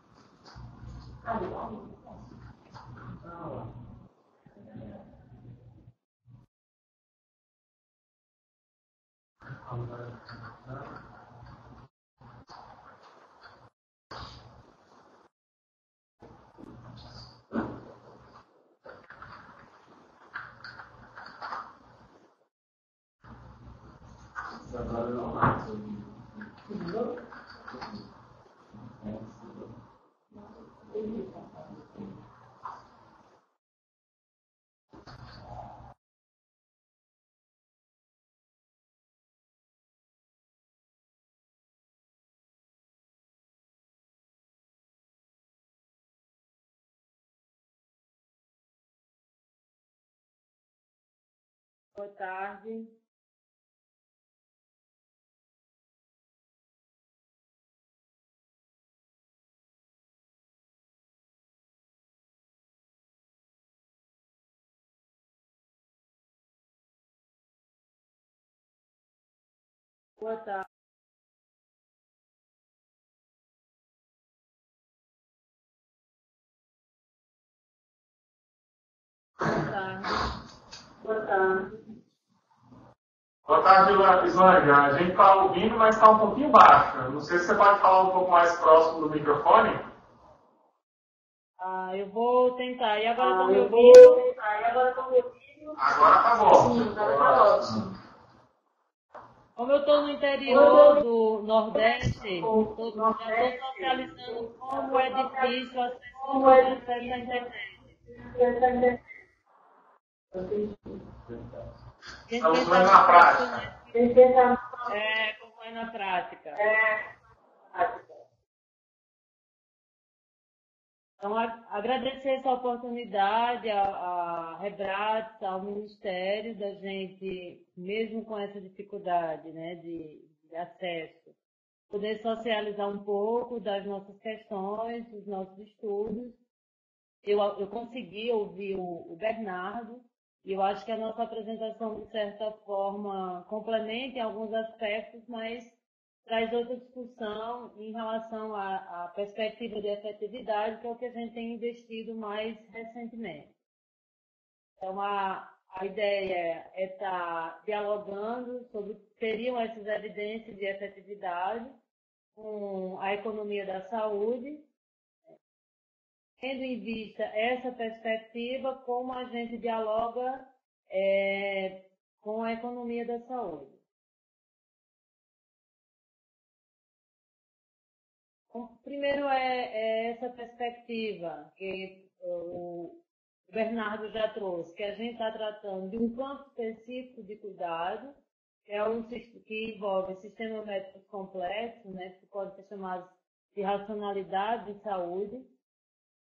Boa tarde. Boa tarde. Boa tarde. Boa tarde. Boa tarde, Islândia. A gente está ouvindo, mas está um pouquinho baixo. Não sei se você pode falar um pouco mais próximo do microfone. Ah, eu vou tentar. E agora estão Ah, me eu ouvindo? vou... Ah, e agora estão me ouvindo? Agora está bom. Sim, agora está ótimo. Como eu estou no interior do Nordeste, tô, já estou socializando como é difícil acessar a internet. Estamos vendo na prática. É, como é na prática. Então, a- agradecer essa oportunidade à, à Rebrats, ao Ministério, da gente, mesmo com essa dificuldade, né, de, de acesso, poder socializar um pouco das nossas questões, dos nossos estudos. Eu, eu consegui ouvir o, o Bernardo, e eu acho que a nossa apresentação, de certa forma, complementa em alguns aspectos, mas traz outra discussão em relação à, à perspectiva de efetividade, que é o que a gente tem investido mais recentemente. Então, a, a ideia é estar dialogando sobre o que seriam essas evidências de efetividade com a economia da saúde, tendo em vista essa perspectiva, como a gente dialoga é, com a economia da saúde. Então, primeiro é, é essa perspectiva que o Bernardo já trouxe, que a gente está tratando de um campo específico de cuidado, que é um que envolve sistemas médicos complexos, né, que podem ser chamados de racionalidade de saúde,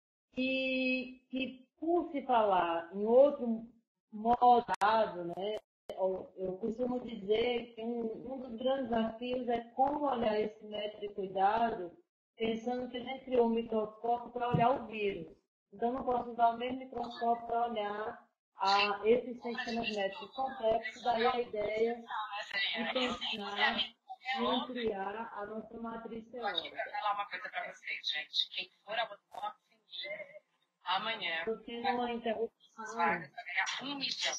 e que, por se falar em outro modo, né, eu costumo dizer que um, um dos grandes desafios é como olhar esse método de cuidado, pensando que a gente criou um microscópio para olhar o vírus. Então, não posso usar o mesmo microscópio para olhar a esses sistemas médicos complexos, daí a ideia de pensar em ampliar a nossa matriz teórica. Vou falar uma coisa para vocês, gente. Quem for ao boxe amanhã, eu tenho uma interrupção. Vai ganhar um milhão.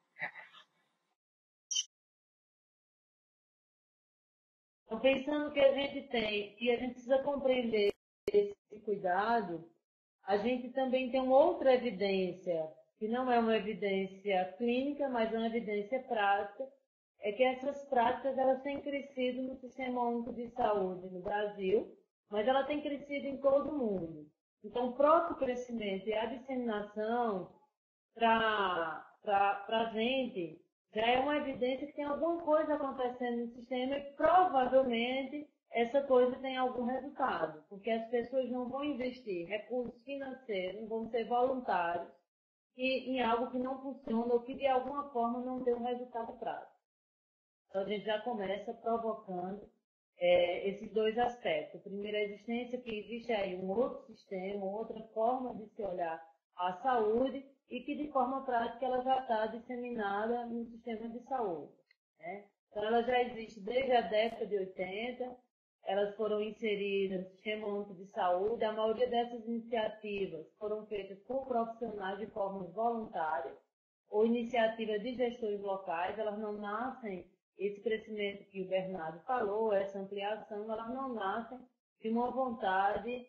Então, pensando que a gente tem, e a gente precisa compreender esse cuidado, a gente também tem uma outra evidência, que não é uma evidência clínica, mas é uma evidência prática, é que essas práticas elas têm crescido no Sistema Único de Saúde no Brasil, mas ela tem crescido em todo o mundo. Então, o próprio crescimento e a disseminação para a gente já é uma evidência que tem alguma coisa acontecendo no sistema e provavelmente essa coisa tem algum resultado, porque as pessoas não vão investir recursos financeiros, vão ser voluntários e, em algo que não funciona ou que de alguma forma não tem um resultado prático. Então a gente já começa provocando é, esses dois aspectos. Primeiro, a existência que existe aí um outro sistema, outra forma de se olhar a saúde e que de forma prática ela já está disseminada no sistema de saúde, né? Então ela já existe desde a década de oitenta, elas foram inseridas no Sistema Único de Saúde, a maioria dessas iniciativas foram feitas por profissionais de forma voluntária ou iniciativas de gestores locais, elas não nascem, esse crescimento que o Bernardo falou, essa ampliação, elas não nascem de uma vontade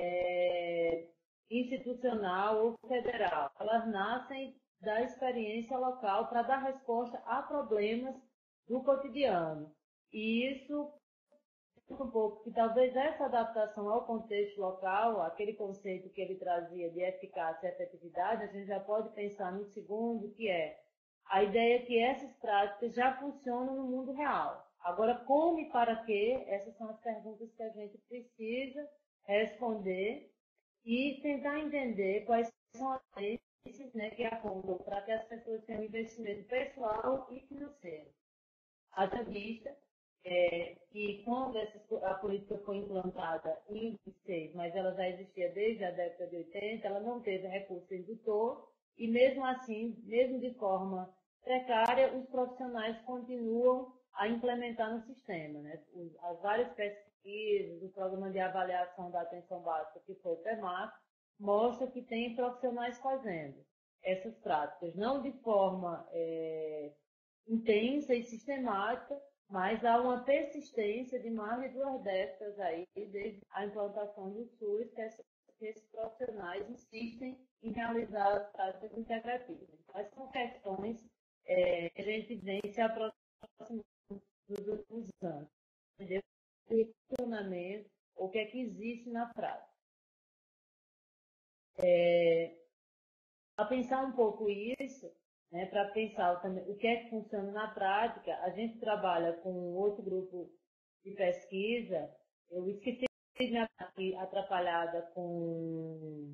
é, institucional ou federal. Elas nascem da experiência local para dar resposta a problemas do cotidiano. E isso, um pouco, que talvez essa adaptação ao contexto local, aquele conceito que ele trazia de eficácia e efetividade, a gente já pode pensar no segundo, que é a ideia que essas práticas já funcionam no mundo real. Agora, como e para quê? Essas são as perguntas que a gente precisa responder e tentar entender quais são as tendências, né, que apontam para que as pessoas tenham investimento pessoal e financeiro. Haja vista é, que quando essa, a política foi implantada em vinte e seis, mas ela já existia desde a década de oitenta, ela não teve recurso indutor e mesmo assim, mesmo de forma precária, os profissionais continuam a implementar no sistema, né? As várias pesquisas, o programa de avaliação da atenção básica, que foi o PEMAC, mostra que tem profissionais fazendo essas práticas, não de forma é, intensa e sistemática, mas há uma persistência de mais de duas décadas aí, desde a implantação do SUS, que, essa, que esses profissionais insistem em realizar as práticas integrativas. Então, essas são questões é, que a gente vem se aproximando nos últimos anos. Entendeu? O funcionamento, o que é que existe na prática. É, para pensar um pouco isso, né, para pensar também o que é que funciona na prática, a gente trabalha com outro grupo de pesquisa. Eu esqueci de me aqui atrapalhada com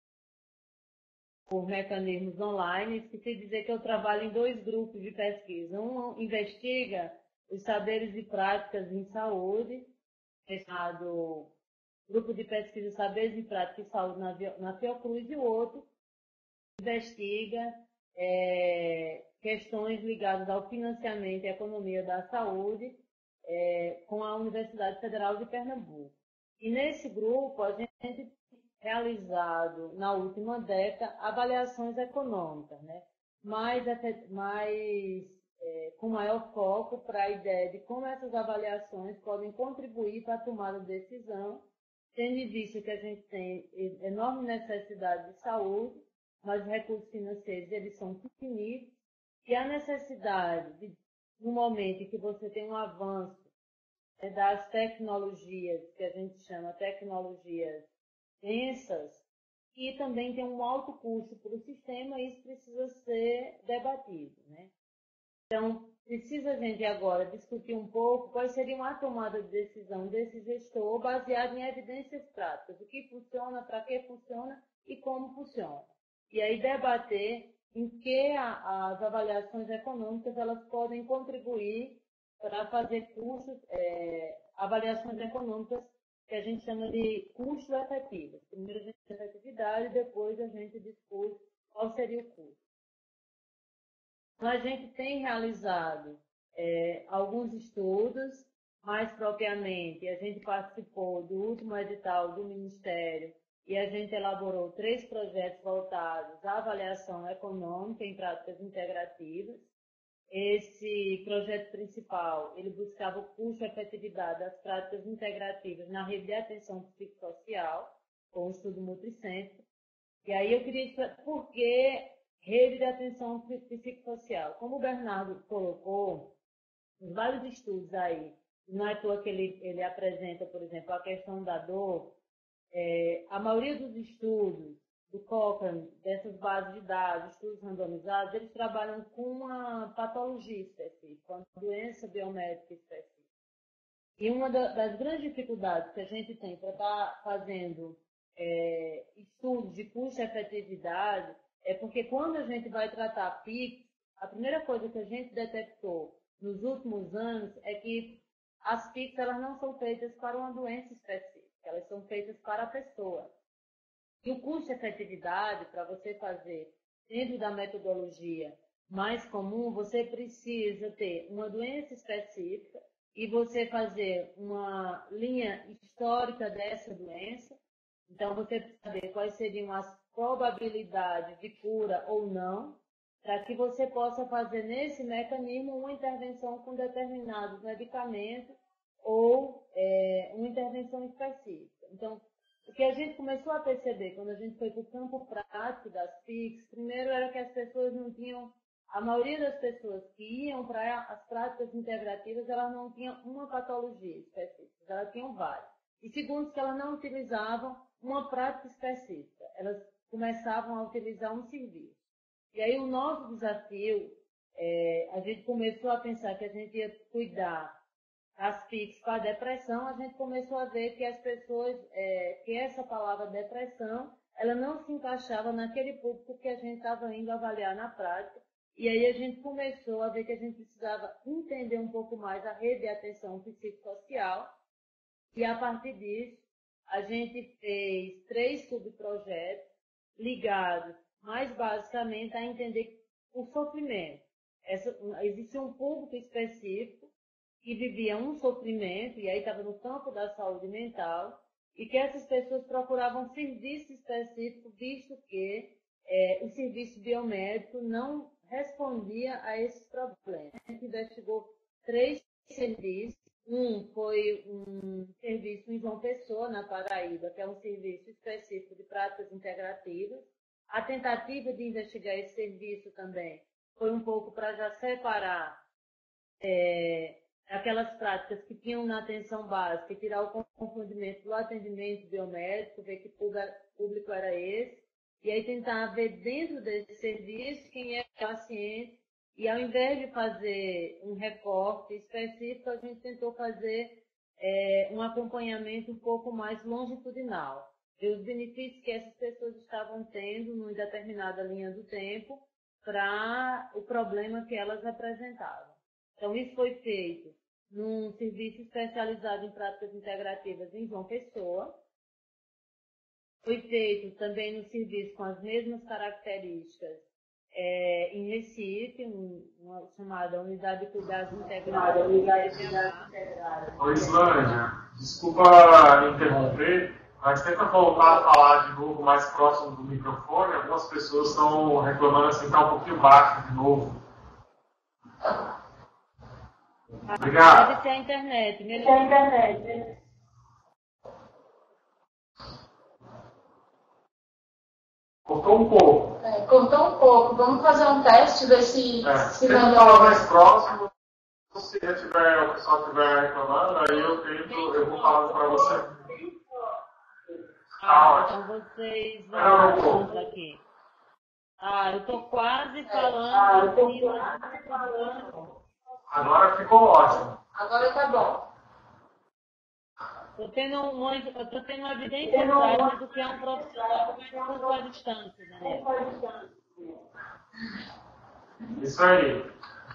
por mecanismos online, esqueci de dizer que eu trabalho em dois grupos de pesquisa. Um investiga os saberes e práticas em saúde, chamado Grupo de Pesquisa Saberes e Práticas em Saúde na, na Fiocruz, e o outro investiga é, questões ligadas ao financiamento e economia da saúde é, com a Universidade Federal de Pernambuco. E nesse grupo, a gente tem realizado, na última década, avaliações econômicas, né? mais, mais, é, com maior foco para a ideia de como essas avaliações podem contribuir para a tomada de decisão, tendo em vista que a gente tem enorme necessidade de saúde, mas os recursos financeiros eles são finitos, e a necessidade, de, no momento em que você tem um avanço é, das tecnologias, que a gente chama tecnologias densas, e também tem um alto custo para o sistema, e isso precisa ser debatido, né? Então, precisa a gente agora discutir um pouco quais seriam a tomada de decisão desse gestor baseado em evidências práticas, o que funciona, para que funciona e como funciona. E aí debater em que a, as avaliações econômicas elas podem contribuir para fazer cursos, é, avaliações econômicas que a gente chama de custo efetivo. Primeiro a gente tem a efetividade, depois a gente discute qual seria o custo. Então, a gente tem realizado é, alguns estudos, mais propriamente, a gente participou do último edital do Ministério e a gente elaborou três projetos voltados à avaliação econômica em práticas integrativas. Esse projeto principal, ele buscava o custo e efetividade das práticas integrativas na rede de atenção psicossocial, com o estudo multicêntrico. E aí eu queria saber por que rede de atenção psicossocial. Como o Bernardo colocou, em vários estudos aí, não é à toa que ele, ele apresenta, por exemplo, a questão da dor, é, a maioria dos estudos do Cochrane, dessas bases de dados, estudos randomizados, eles trabalham com uma patologia específica, uma doença biomédica específica. E uma da, das grandes dificuldades que a gente tem para estar fazendo é, estudos de custo e efetividade é porque quando a gente vai tratar P I C, a primeira coisa que a gente detectou nos últimos anos é que as P I Cs elas não são feitas para uma doença específica, elas são feitas para a pessoa. E o custo e efetividade, para você fazer dentro da metodologia mais comum, você precisa ter uma doença específica e você fazer uma linha histórica dessa doença. Então, você precisa saber quais seriam as probabilidades de cura ou não, para que você possa fazer nesse mecanismo uma intervenção com determinados medicamentos ou é, uma intervenção específica. Então, o que a gente começou a perceber quando a gente foi para o campo prático das P I Cs, primeiro era que as pessoas não tinham, a maioria das pessoas que iam para as práticas integrativas, elas não tinham uma patologia específica, elas tinham várias. E segundo, que elas não utilizavam uma prática específica, elas começavam a utilizar um serviço. E aí o nosso desafio, é, a gente começou a pensar que a gente ia cuidar as P I Cs para a depressão, a gente começou a ver que as pessoas, é, que essa palavra depressão, ela não se encaixava naquele público que a gente estava indo avaliar na prática. E aí a gente começou a ver que a gente precisava entender um pouco mais a rede de atenção psicossocial. E a partir disso, a gente fez três subprojetos ligados, mais basicamente, a entender o sofrimento. Essa, existe um público específico que vivia um sofrimento, e aí estava no campo da saúde mental, e que essas pessoas procuravam serviço específico, visto que é, o serviço biomédico não respondia a esses problemas. A gente investigou três serviços. Um foi um serviço em João Pessoa, na Paraíba, que é um serviço específico de práticas integrativas. A tentativa de investigar esse serviço também foi um pouco para já separar é, aquelas práticas que tinham na atenção básica e tirar o confundimento do atendimento biomédico, ver que público era esse, e aí tentar ver dentro desse serviço quem é o paciente, e ao invés de fazer um recorte específico, a gente tentou fazer é, um acompanhamento um pouco mais longitudinal, ver os benefícios que essas pessoas estavam tendo numa determinada linha do tempo para o problema que elas apresentavam. Então, isso foi feito num serviço especializado em práticas integrativas em João Pessoa. Foi feito também no serviço com as mesmas características é, em Recife, um, uma chamada Unidade de Cuidados Integrados. Oi, Islândia, desculpa interromper, mas tenta voltar a falar de novo mais próximo do microfone. Algumas pessoas estão reclamando assim, está um pouquinho baixo de novo. Obrigado. Deve ser a internet. Melhor a internet. Cortou um pouco. É, cortou um pouco. Vamos fazer um teste, ver se, É, se tenta melhora. falar mais próximo. Se tiver, o pessoal estiver reclamando, aí eu tento, eu vou falando para você. Ah, então vocês vão juntos aqui. Ah, eu estou quase falando. Ah, eu tô quase falando. Agora ficou ótimo. Agora tá bom. Estou tendo, um, eu tô tendo uma evidência clara do que é um profissional com mais curso à distância, né? Isso aí.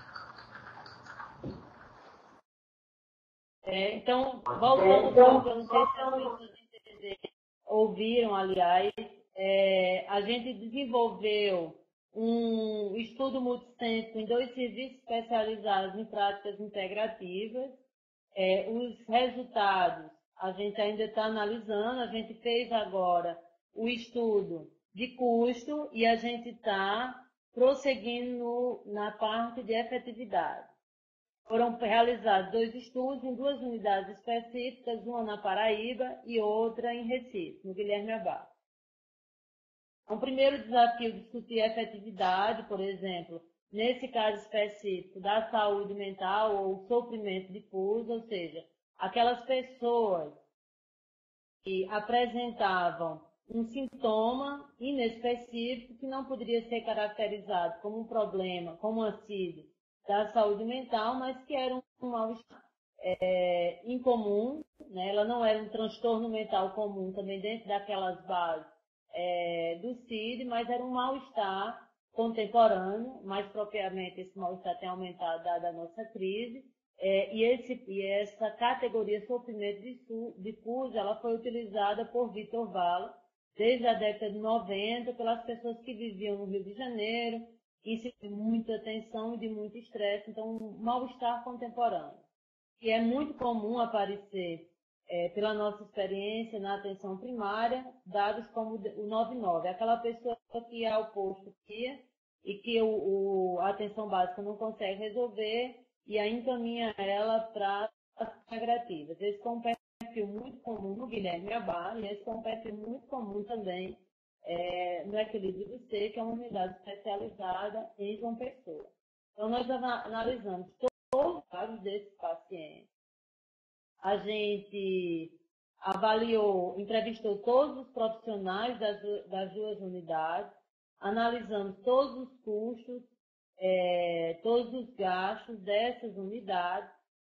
É, então, voltando um pouco, eu não sei se as pessoas ouviram, aliás, é, a gente desenvolveu um estudo multicêntrico em dois serviços especializados em práticas integrativas. É, os resultados a gente ainda está analisando, a gente fez agora o estudo de custo e a gente está prosseguindo na parte de efetividade. Foram realizados dois estudos em duas unidades específicas, uma na Paraíba e outra em Recife, no Guilherme Abad. O primeiro desafio de discutir a efetividade, por exemplo, nesse caso específico da saúde mental ou sofrimento difuso, ou seja, aquelas pessoas que apresentavam um sintoma inespecífico que não poderia ser caracterizado como um problema, como uma C I D da saúde mental, mas que era um mal-estar é, incomum, né? Ela não era um transtorno mental comum também dentro daquelas bases é, do C I D, mas era um mal-estar contemporâneo, mais propriamente esse mal-estar tem aumentado dada a nossa crise, é, e, esse, e essa categoria sofrimento difuso, ela foi utilizada por Vitor Valla desde a década de noventa pelas pessoas que viviam no Rio de Janeiro, isso de muita tensão e de muito estresse, então um mal-estar contemporâneo. E é muito comum aparecer, é, pela nossa experiência na atenção primária, dados como o noventa e nove, aquela pessoa que é ao posto que e que o, o, a atenção básica não consegue resolver e aí encaminha ela para as integrativas. Esse é um perfil muito comum no Guilherme Abad, e esse é um perfil muito comum também É, no Equilíbrio do Ser, que é uma unidade especializada em João Pessoa. Então, nós analisamos todos os casos desses pacientes. A gente avaliou, entrevistou todos os profissionais das, das duas unidades, analisamos todos os custos, é, todos os gastos dessas unidades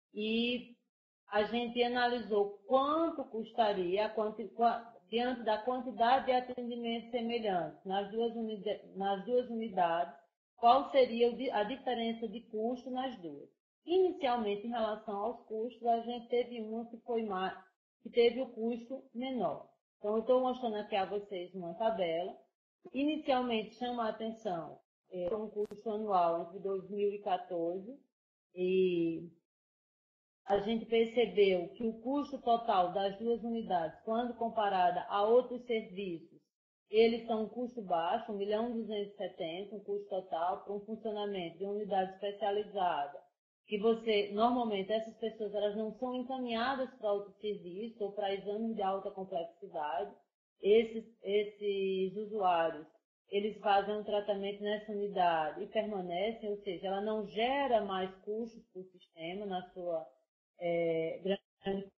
e a gente analisou quanto custaria, quanto, diante da quantidade de atendimentos semelhantes nas duas, unidades, nas duas unidades, qual seria a diferença de custo nas duas. Inicialmente, em relação aos custos, a gente teve uma que foi mais, que teve o custo menor. Então, eu estou mostrando aqui a vocês uma tabela. Inicialmente, chama a atenção é, um custo anual entre dois mil e quatorze e a gente percebeu que o custo total das duas unidades, quando comparada a outros serviços, eles são um custo baixo, um milhão duzentos e setenta, um custo total para um funcionamento de uma unidade especializada, que você, normalmente, essas pessoas elas não são encaminhadas para outro serviço ou para exames de alta complexidade. Esses, esses usuários, eles fazem um tratamento nessa unidade e permanecem, ou seja, ela não gera mais custos para o sistema na sua É, grande,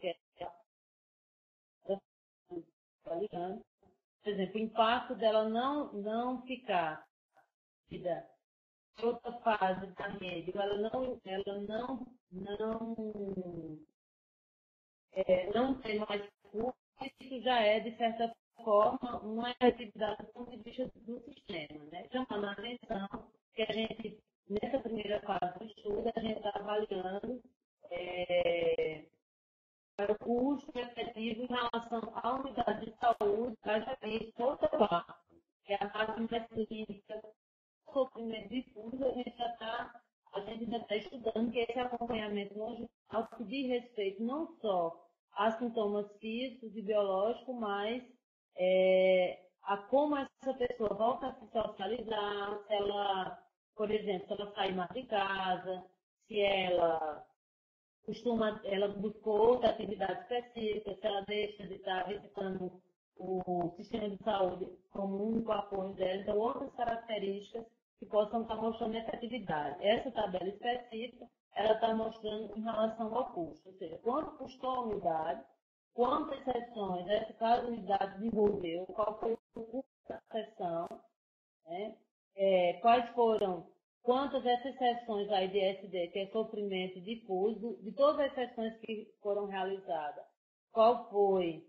por exemplo, o impacto dela não, não ficar em outra fase da rede, ela não, ela não, não, é, não tem mais custo, isso já é, de certa forma, uma atividade do ponto de vista do sistema, né? Chamando a atenção que a gente, nessa primeira fase do estudo, a gente está avaliando É, para o custo efetivo em relação à unidade de saúde, a gente outra parte, que é a parte mais clínica, sofrimento difuso, a gente já está, a gente já está estudando que esse acompanhamento longitudinal que diz respeito não só a sintomas físicos e biológicos, mas é, a como essa pessoa volta a se socializar, se ela, por exemplo, se ela sai mais de casa, se ela costuma, ela buscou outra atividade específica, se ela deixa de estar visitando o sistema de saúde como único apoio dela, então outras características que possam estar mostrando efetividade. Essa tabela específica, ela está mostrando em relação ao custo, ou seja, quanto custou a unidade, quantas sessões essa cada unidade desenvolveu, qual foi o custo da sessão, né? é, quais foram Quantas dessas sessões aí de S D, que é sofrimento difuso, de todas as sessões que foram realizadas, qual foi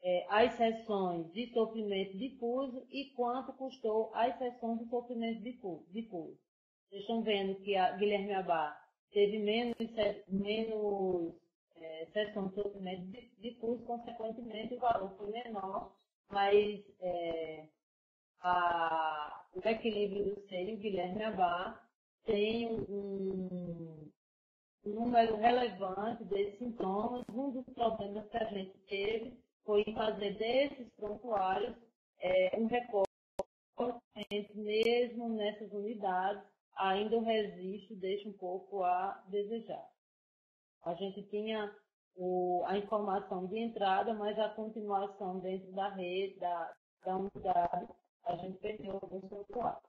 é, as sessões de sofrimento difuso e quanto custou as sessões de sofrimento difuso. Vocês estão vendo que a Guilherme Abá teve menos, menos é, sessões de sofrimento difuso, consequentemente o valor foi menor, mas é, a, o equilíbrio do ser e o Guilherme Abá tem um, um número relevante desses sintomas. Um dos problemas que a gente teve foi em fazer desses prontuários é, um recorte, mesmo nessas unidades, ainda o registro deixa um pouco a desejar. A gente tinha o, a informação de entrada, mas a continuação dentro da rede, da, da unidade, a gente perdeu alguns prontuários.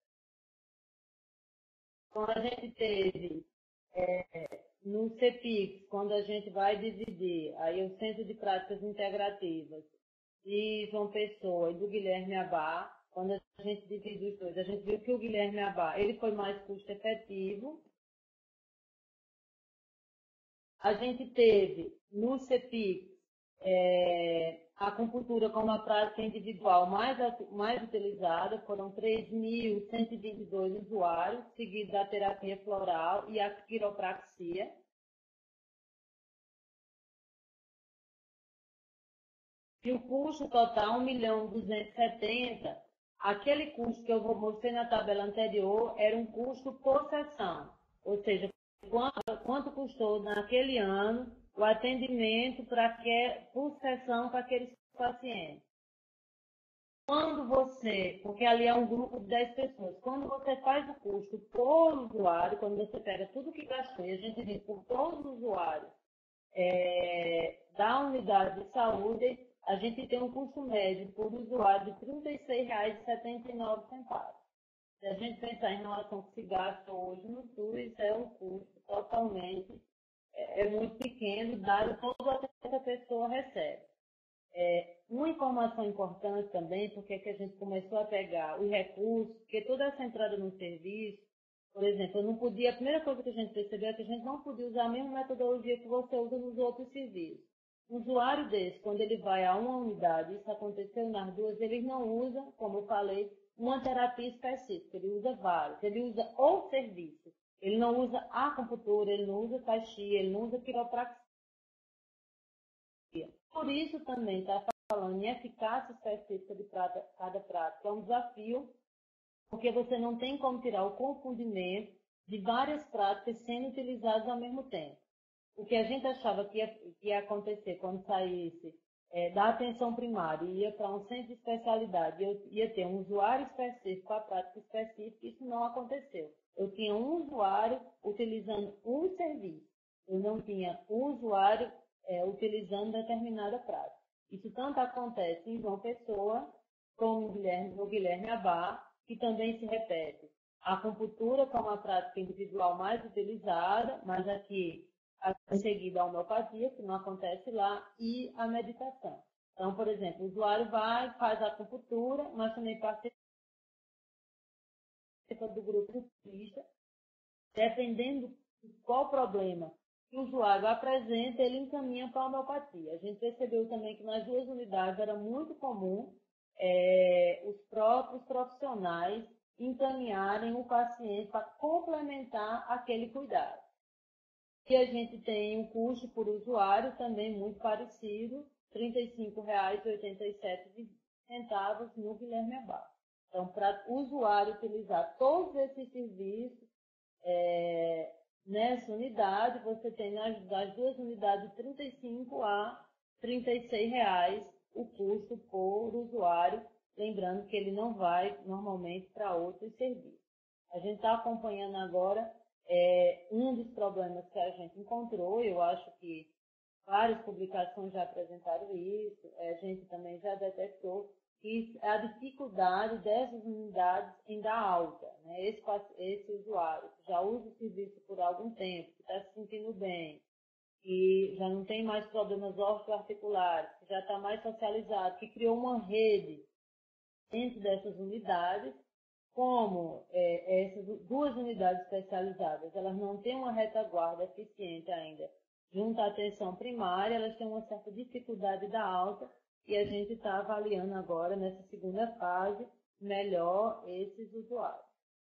Quando a gente teve é, no CEPIX, quando a gente vai dividir aí o Centro de Práticas Integrativas de João Pessoa e do Guilherme Abá, quando a gente divide os dois, a gente viu que o Guilherme Abá ele foi mais custo efetivo. A gente teve no CEPIX é, a acupuntura como a prática individual mais, mais utilizada, foram três mil cento e vinte e dois usuários, seguido da terapia floral e a quiropraxia. E o custo total, um milhão duzentos e setenta mil, aquele custo que eu vou mostrar na tabela anterior era um custo por sessão, ou seja, quanto, quanto custou naquele ano o atendimento para que, por sessão para aqueles pacientes. Quando você, porque ali é um grupo de dez pessoas, quando você faz o custo por usuário, quando você pega tudo que gastou, e a gente diz por todos os usuários é, da unidade de saúde, a gente tem um custo médio por usuário de trinta e seis reais e setenta e nove centavos. Se a gente pensar em relação ao que se gasta hoje no SUS, é um custo totalmente, é, é muito pequeno, dado todo o que essa pessoa recebe. É, uma informação importante também, porque é que a gente começou a pegar os recursos, porque toda essa entrada no serviço, por exemplo, eu não podia, a primeira coisa que a gente percebeu é que a gente não podia usar a mesma metodologia que você usa nos outros serviços. Um usuário desse, quando ele vai a uma unidade, isso aconteceu nas duas, ele não usa, como eu falei, uma terapia específica, ele usa vários, ele usa o serviço, ele não usa a acupuntura, ele não usa tai chi, ele não usa quiropraxia. Por isso também está falando em eficácia específica de cada prática, é um desafio, porque você não tem como tirar o confundimento de várias práticas sendo utilizadas ao mesmo tempo. O que a gente achava que ia, que ia acontecer quando saísse é, da atenção primária e ia para um centro de especialidade, eu ia ter um usuário específico com a prática específica, isso não aconteceu. Eu tinha um usuário utilizando um serviço, eu não tinha um usuário é, utilizando determinada prática. Isso tanto acontece em João Pessoa, como no Guilherme, no Guilherme Abá, que também se repete. A acupuntura como a prática individual mais utilizada, mas aqui a seguir a homeopatia, que não acontece lá, e a meditação. Então, por exemplo, o usuário vai, faz a acupuntura, mas também participa do grupo nutricionista, dependendo de qual problema que o usuário apresenta, ele encaminha para a homeopatia. A gente percebeu também que nas duas unidades era muito comum é, os próprios profissionais encaminharem o paciente para complementar aquele cuidado. E a gente tem um custo por usuário também muito parecido, trinta e cinco reais e oitenta e sete centavos no Guilherme Abá. Então, para o usuário utilizar todos esses serviços é, nessa unidade, você tem nas, das duas unidades de trinta e cinco a trinta e seis reais o custo por usuário, lembrando que ele não vai normalmente para outros serviços. A gente está acompanhando agora É, um dos problemas que a gente encontrou, eu acho que várias publicações já apresentaram isso, a gente também já detectou, que é a dificuldade dessas unidades em dar alta. Né? Esse, esse usuário que já usa o serviço por algum tempo, que está se sentindo bem, que já não tem mais problemas osteoarticulares, que já está mais socializado, que criou uma rede dentro dessas unidades, como é, essas duas unidades especializadas, elas não têm uma retaguarda eficiente ainda junto à atenção primária, elas têm uma certa dificuldade da alta, e a gente está avaliando agora, nessa segunda fase, melhor esses usuários.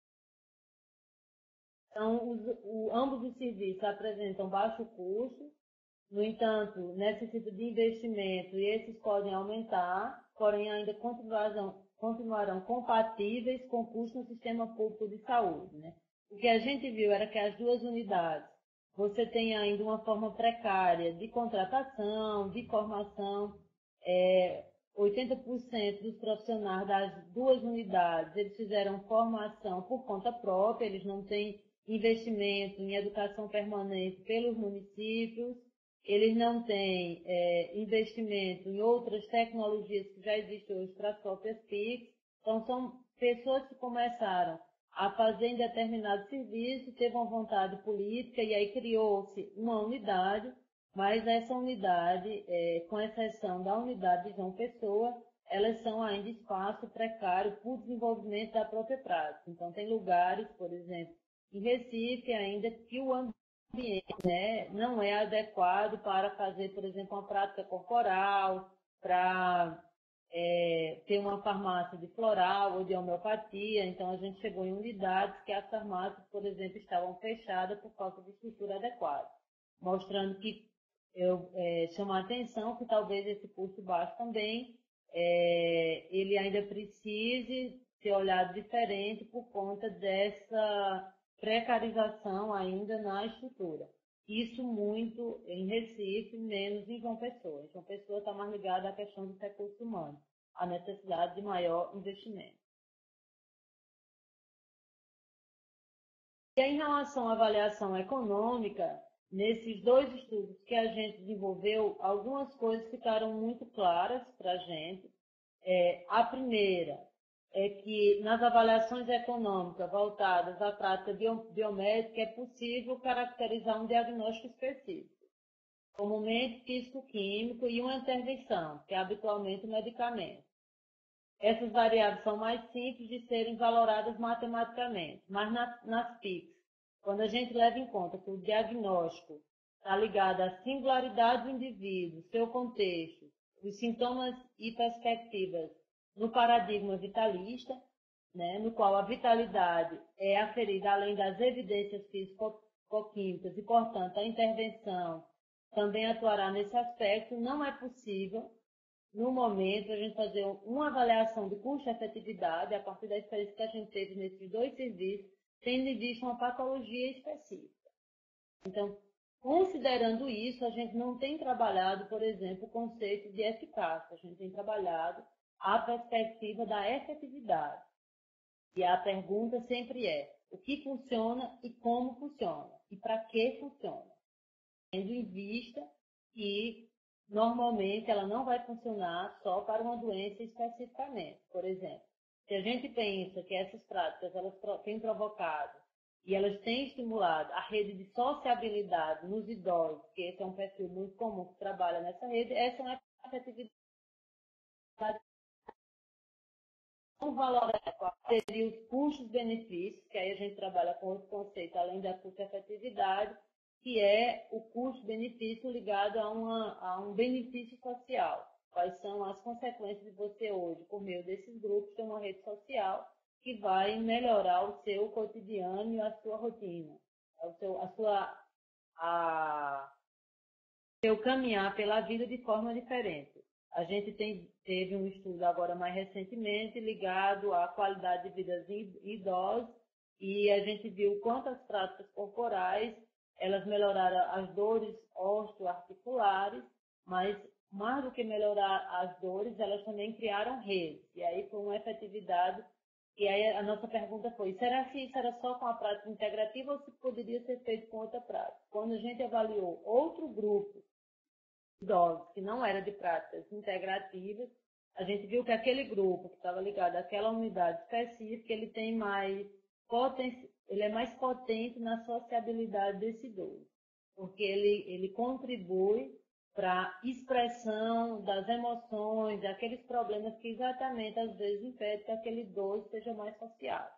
Então, os, o, ambos os serviços apresentam baixo custo, no entanto, necessitam de investimento e esses podem aumentar, porém ainda continuarão, continuarão compatíveis com o custo no sistema público de saúde, né? O que a gente viu era que as duas unidades, você tem ainda uma forma precária de contratação, de formação, é, oitenta por cento dos profissionais das duas unidades, eles fizeram formação por conta própria, eles não têm investimento em educação permanente pelos municípios, eles não têm é, investimento em outras tecnologias que já existem hoje para as próprias P I Cs. Então, são pessoas que começaram a fazer em determinado serviço, teve uma vontade política e aí criou-se uma unidade, mas essa unidade, é, com exceção da unidade de João Pessoa, elas são ainda espaço precário para o desenvolvimento da própria prática. Então, tem lugares, por exemplo, em Recife, ainda que o ambiente, né, não é adequado para fazer, por exemplo, uma prática corporal, para é, ter uma farmácia de floral ou de homeopatia. Então, a gente chegou em unidades que as farmácias, por exemplo, estavam fechadas por falta de estrutura adequada, mostrando que eu é, chamo a atenção que talvez esse custo baixo também, é, ele ainda precise ser olhado diferente por conta dessa precarização ainda na estrutura. Isso muito em Recife, menos em João Pessoa. João Pessoa está mais ligada à questão dos recursos humanos, à necessidade de maior investimento. E em relação à avaliação econômica, nesses dois estudos que a gente desenvolveu, algumas coisas ficaram muito claras para a gente. É, a primeira é que nas avaliações econômicas voltadas à prática biomédica é possível caracterizar um diagnóstico específico, comumente físico-químico, e uma intervenção, que é habitualmente o medicamento. Essas variáveis são mais simples de serem valoradas matematicamente, mas nas, nas P I Cs, quando a gente leva em conta que o diagnóstico está ligado à singularidade do indivíduo, seu contexto, os sintomas e perspectivas no paradigma vitalista, né, no qual a vitalidade é aferida além das evidências físico-químicas e, portanto, a intervenção também atuará nesse aspecto, não é possível, no momento, a gente fazer uma avaliação de custo-efetividade a partir da experiência que a gente teve nesses dois serviços, tendo em vista uma patologia específica. Então, considerando isso, a gente não tem trabalhado, por exemplo, o conceito de eficácia, a gente tem trabalhado a perspectiva da efetividade. E a pergunta sempre é, o que funciona e como funciona? E para que funciona? Tendo em vista que, normalmente, ela não vai funcionar só para uma doença especificamente. Por exemplo, se a gente pensa que essas práticas elas têm provocado e elas têm estimulado a rede de sociabilidade nos idosos, que esse é um perfil muito comum que trabalha nessa rede, essa é uma efetividade. Um valor adequado seria os custos-benefícios, que aí a gente trabalha com outro conceito, além da custo-efetividade, que é o custo-benefício ligado a, uma, a um benefício social. Quais são as consequências de você hoje, por meio desses grupos, ter uma rede social que vai melhorar o seu cotidiano e a sua rotina, o seu, a sua, a, seu caminhar pela vida de forma diferente. A gente tem, teve um estudo agora mais recentemente ligado à qualidade de vida de idosos e a gente viu quantas práticas corporais elas melhoraram as dores osteoarticulares, mas mais do que melhorar as dores, elas também criaram redes. E aí foi uma efetividade. E aí a nossa pergunta foi, será que isso era só com a prática integrativa ou se poderia ser feito com outra prática? Quando a gente avaliou outro grupo de idosos que não era de práticas integrativas, a gente viu que aquele grupo que estava ligado àquela unidade específica, ele tem mais potência, ele é mais potente na sociabilidade desse idoso, porque ele, ele contribui para a expressão das emoções, daqueles problemas que exatamente às vezes impedem que aquele idoso seja mais sociável.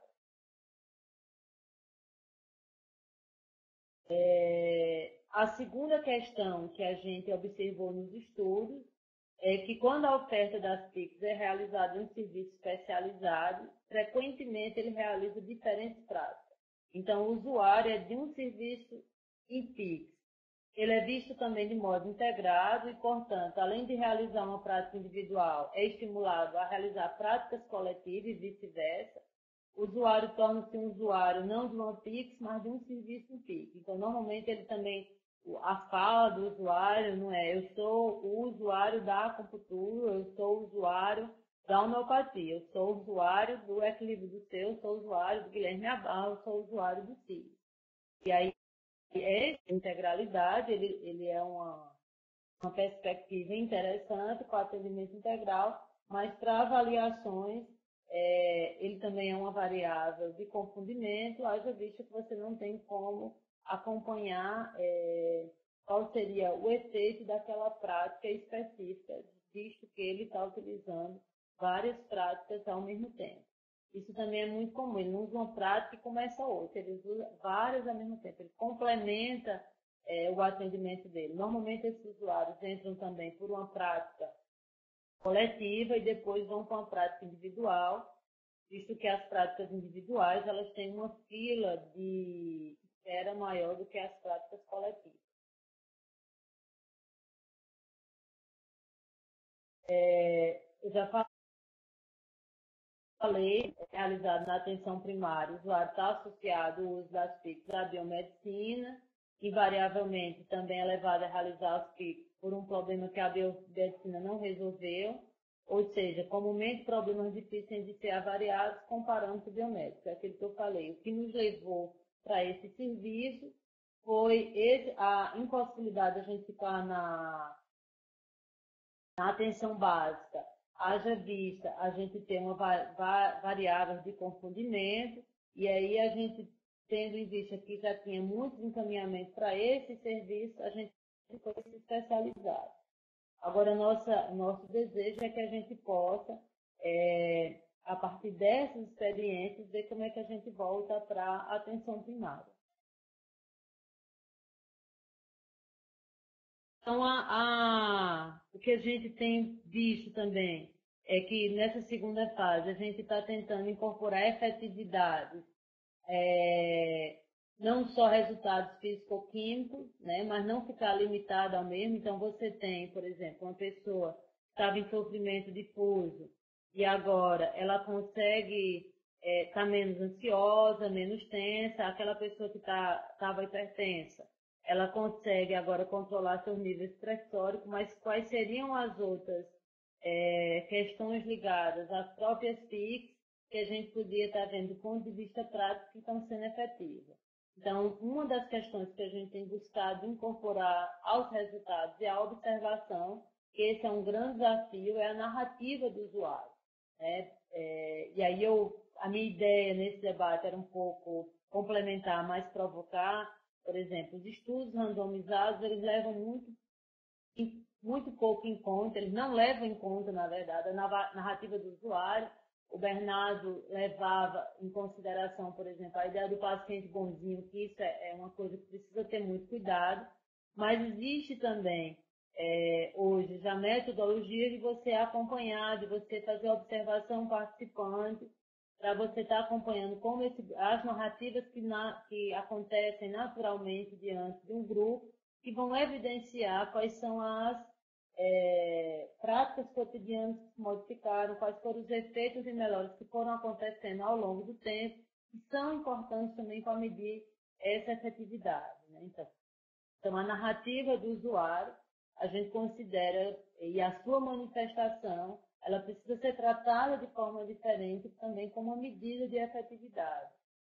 É, a segunda questão que a gente observou nos estudos é que quando a oferta das P I Cs é realizada em um serviço especializado, frequentemente ele realiza diferentes práticas. Então, o usuário é de um serviço em P I C. Ele é visto também de modo integrado e, portanto, além de realizar uma prática individual, é estimulado a realizar práticas coletivas e vice-versa. O usuário torna-se um usuário não de uma P I C, mas de um serviço em P I C. Então, normalmente, ele também, a fala do usuário não é eu sou o usuário da acupuntura, eu sou o usuário da homeopatia, eu sou o usuário do equilíbrio do seu, eu sou o usuário do Guilherme Abal, eu sou o usuário do C I S. E aí, essa integralidade, ele, ele é uma, uma perspectiva interessante para o atendimento integral, mas para avaliações, é, ele também é uma variável de confundimento, haja visto que você não tem como acompanhar é, qual seria o efeito daquela prática específica, visto que ele está utilizando várias práticas ao mesmo tempo. Isso também é muito comum, ele não usa uma prática e começa outra, ele usa várias ao mesmo tempo, ele complementa é, o atendimento dele. Normalmente esses usuários entram também por uma prática coletiva e depois vão para uma prática individual, visto que as práticas individuais elas têm uma fila de espera maior do que as práticas coletivas. É, eu já falei falei, realizado na atenção primária, o usuário está associado ao uso das P I Cs à biomedicina, invariavelmente também é levado a realizar as P I Cs por um problema que a biomedicina não resolveu, ou seja, comumente problemas difíceis de ser avaliados comparando com o biomédico, é aquilo que eu falei. O que nos levou para esse serviço foi esse, a impossibilidade de a gente ficar na, na atenção básica. Haja vista, a gente tem uma variável de confundimento, e aí a gente, tendo em vista que já tinha muitos encaminhamentos para esse serviço, a gente foi se especializar. Agora, nossa, nosso desejo é que a gente possa, é, a partir dessas experiências, ver como é que a gente volta para a atenção primária. Então, a, a, o que a gente tem visto também é que nessa segunda fase a gente está tentando incorporar efetividades, é, não só resultados físico-químicos, né, mas não ficar limitado ao mesmo. Então, você tem, por exemplo, uma pessoa que estava em sofrimento difuso e agora ela consegue estar é, tá menos ansiosa, menos tensa, aquela pessoa que estava tá, hipertensa. Ela consegue agora controlar seus níveis estressóricos, mas quais seriam as outras é, questões ligadas às próprias P I Cs que a gente podia estar vendo do ponto de vista prático que estão sendo efetivas? Então, uma das questões que a gente tem buscado incorporar aos resultados e à observação, que esse é um grande desafio, é a narrativa do usuário. Né? É, e aí eu, a minha ideia nesse debate era um pouco complementar, mais provocar. Por exemplo, os estudos randomizados, eles levam muito, muito pouco em conta, eles não levam em conta, na verdade, a narrativa do usuário. O Bernardo levava em consideração, por exemplo, a ideia do paciente bonzinho, que isso é uma coisa que precisa ter muito cuidado, mas existe também, é, hoje, já metodologia de você acompanhar, de você fazer observação participante, para você estar tá acompanhando como esse, as narrativas que, na, que acontecem naturalmente diante de um grupo, que vão evidenciar quais são as é, práticas cotidianas que se modificaram, quais foram os efeitos e melhores que foram acontecendo ao longo do tempo, que são importantes também para medir essa efetividade. Né? Então, então, a narrativa do usuário, a gente considera, e a sua manifestação, ela precisa ser tratada de forma diferente também como uma medida de efetividade.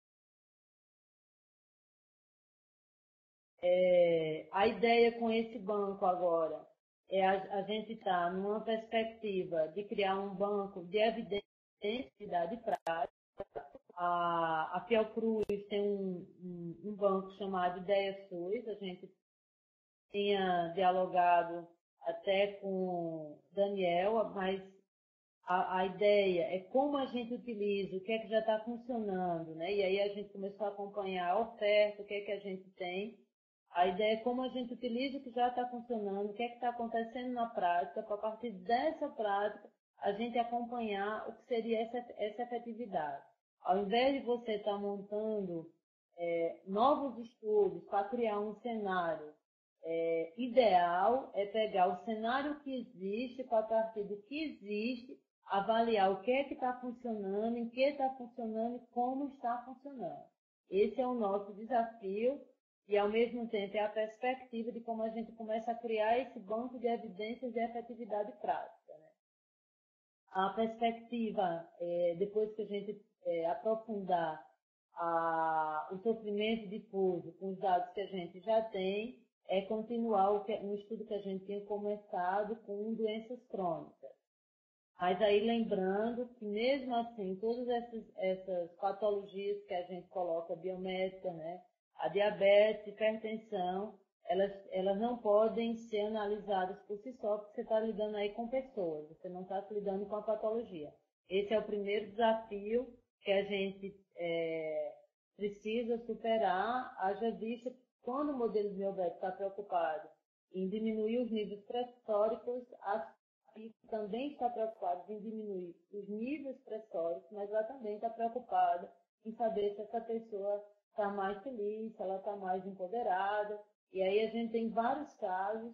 É, a ideia com esse banco agora é a, a gente estar tá numa perspectiva de criar um banco de evidência de prática. A, a Fiocruz tem um, um, um banco chamado Ideia SUS, a gente tinha dialogado até com Daniel, mas A, a ideia é como a gente utiliza, o que é que já está funcionando, né? E aí a gente começou a acompanhar a oferta, o que é que a gente tem. A ideia é como a gente utiliza o que já está funcionando, o que é que está acontecendo na prática, para a partir dessa prática a gente acompanhar o que seria essa, essa efetividade. Ao invés de você estar tá montando é, novos estudos para criar um cenário é, ideal, é pegar o cenário que existe, para a partir do que existe, avaliar o que é que está funcionando, em que está funcionando e como está funcionando. Esse é o nosso desafio e, ao mesmo tempo, é a perspectiva de como a gente começa a criar esse banco de evidências de efetividade prática, né? A perspectiva, é, depois que a gente é, aprofundar a, o sofrimento difuso com os dados que a gente já tem, é continuar o que, um estudo que a gente tinha começado com doenças crônicas. Mas aí lembrando que mesmo assim, todas essas, essas patologias que a gente coloca biométrica, né, a diabetes, hipertensão, elas, elas não podem ser analisadas por si só, porque você está lidando aí com pessoas, você não está lidando com a patologia. Esse é o primeiro desafio que a gente é, precisa superar, haja vista que quando o modelo de biométrico está preocupado em diminuir os níveis pressóricos, as também está preocupada em diminuir os níveis pressóricos, mas ela também está preocupada em saber se essa pessoa está mais feliz, se ela está mais empoderada. E aí a gente tem vários casos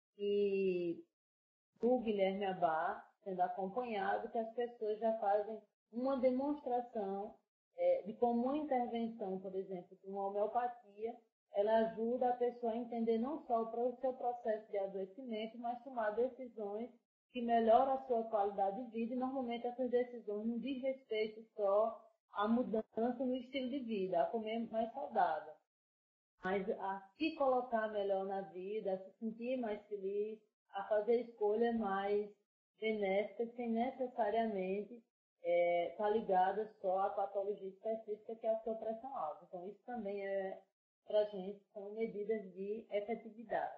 e do Guilherme Abá sendo acompanhado, que as pessoas já fazem uma demonstração é, de como uma intervenção, por exemplo, de uma homeopatia, ela ajuda a pessoa a entender não só o seu processo de adoecimento, mas tomar decisões que melhora a sua qualidade de vida, e normalmente essas decisões não diz respeito só à mudança no estilo de vida, a comer mais saudável, mas a se colocar melhor na vida, a se sentir mais feliz, a fazer escolhas mais benéficas, sem necessariamente estar é, tá ligada só à patologia específica que é a sua pressão alta. Então isso também é, para a gente, são medidas de efetividade.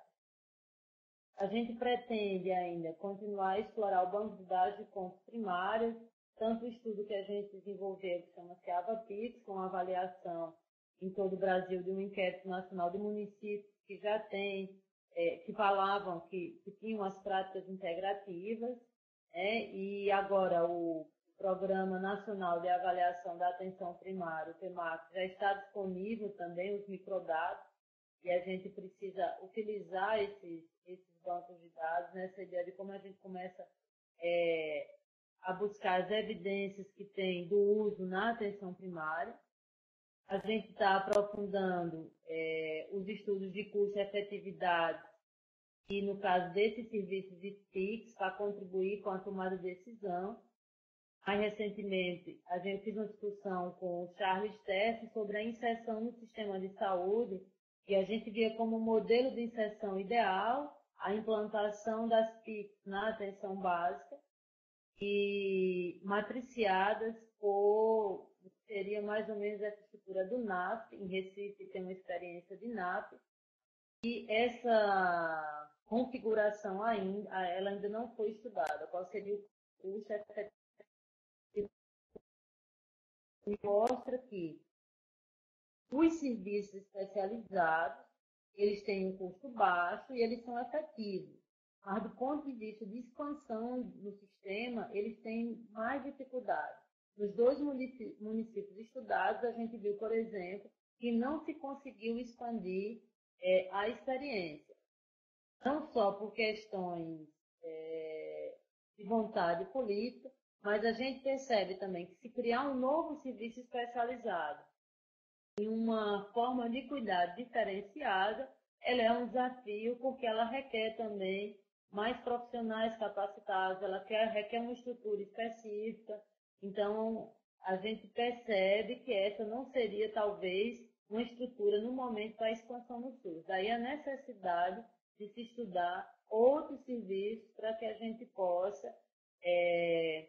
A gente pretende ainda continuar a explorar o banco de dados de fontes primárias, tanto o estudo que a gente desenvolveu, que chama-se AvaPix, com avaliação em todo o Brasil de um inquérito nacional de municípios que já tem, é, que falavam que, que tinham as práticas integrativas, é, e agora o Programa Nacional de Avaliação da Atenção Primária, o PEMAC, já está disponível também, os microdados, e a gente precisa utilizar esses, esses bancos de dados, nessa ideia de como a gente começa é, a buscar as evidências que tem do uso na atenção primária. A gente está aprofundando é, os estudos de custo e efetividade, e no caso desses serviços de P I X, para contribuir com a tomada de decisão. Mais recentemente, a gente fez uma discussão com o Charles Tess sobre a inserção no sistema de saúde, e a gente via como modelo de inserção ideal a implantação das P I Cs na atenção básica e matriciadas por, seria mais ou menos essa estrutura do N A P, em Recife tem uma experiência de N A P, e essa configuração ainda, ela ainda não foi estudada, qual seria o custo efetivo. Mostra que os serviços especializados, eles têm um custo baixo e eles são efetivos. Mas, do ponto de vista de expansão no sistema, eles têm mais dificuldade. Nos dois municípios estudados, a gente viu, por exemplo, que não se conseguiu expandir é, a experiência. Não só por questões é, de vontade política, mas a gente percebe também que se criar um novo serviço especializado em uma forma de cuidado diferenciada, ela é um desafio porque ela requer também mais profissionais capacitados, ela quer, requer uma estrutura específica. Então, a gente percebe que essa não seria, talvez, uma estrutura no momento para a expansão no SUS. Daí a necessidade de se estudar outros serviços para que a gente possa... É,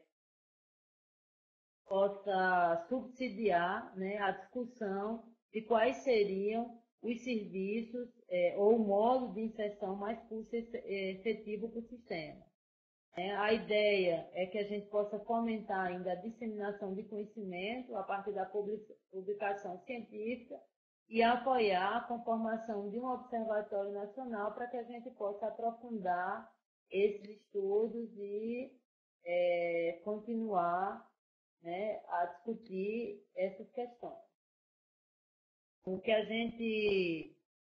possa subsidiar, né, a discussão de quais seriam os serviços é, ou o modo de inserção mais custo-efetivo para o sistema. É, a ideia é que a gente possa fomentar ainda a disseminação de conhecimento a partir da publicação científica e apoiar a conformação de um observatório nacional para que a gente possa aprofundar esses estudos e é, continuar, né, a discutir essas questões. O que a gente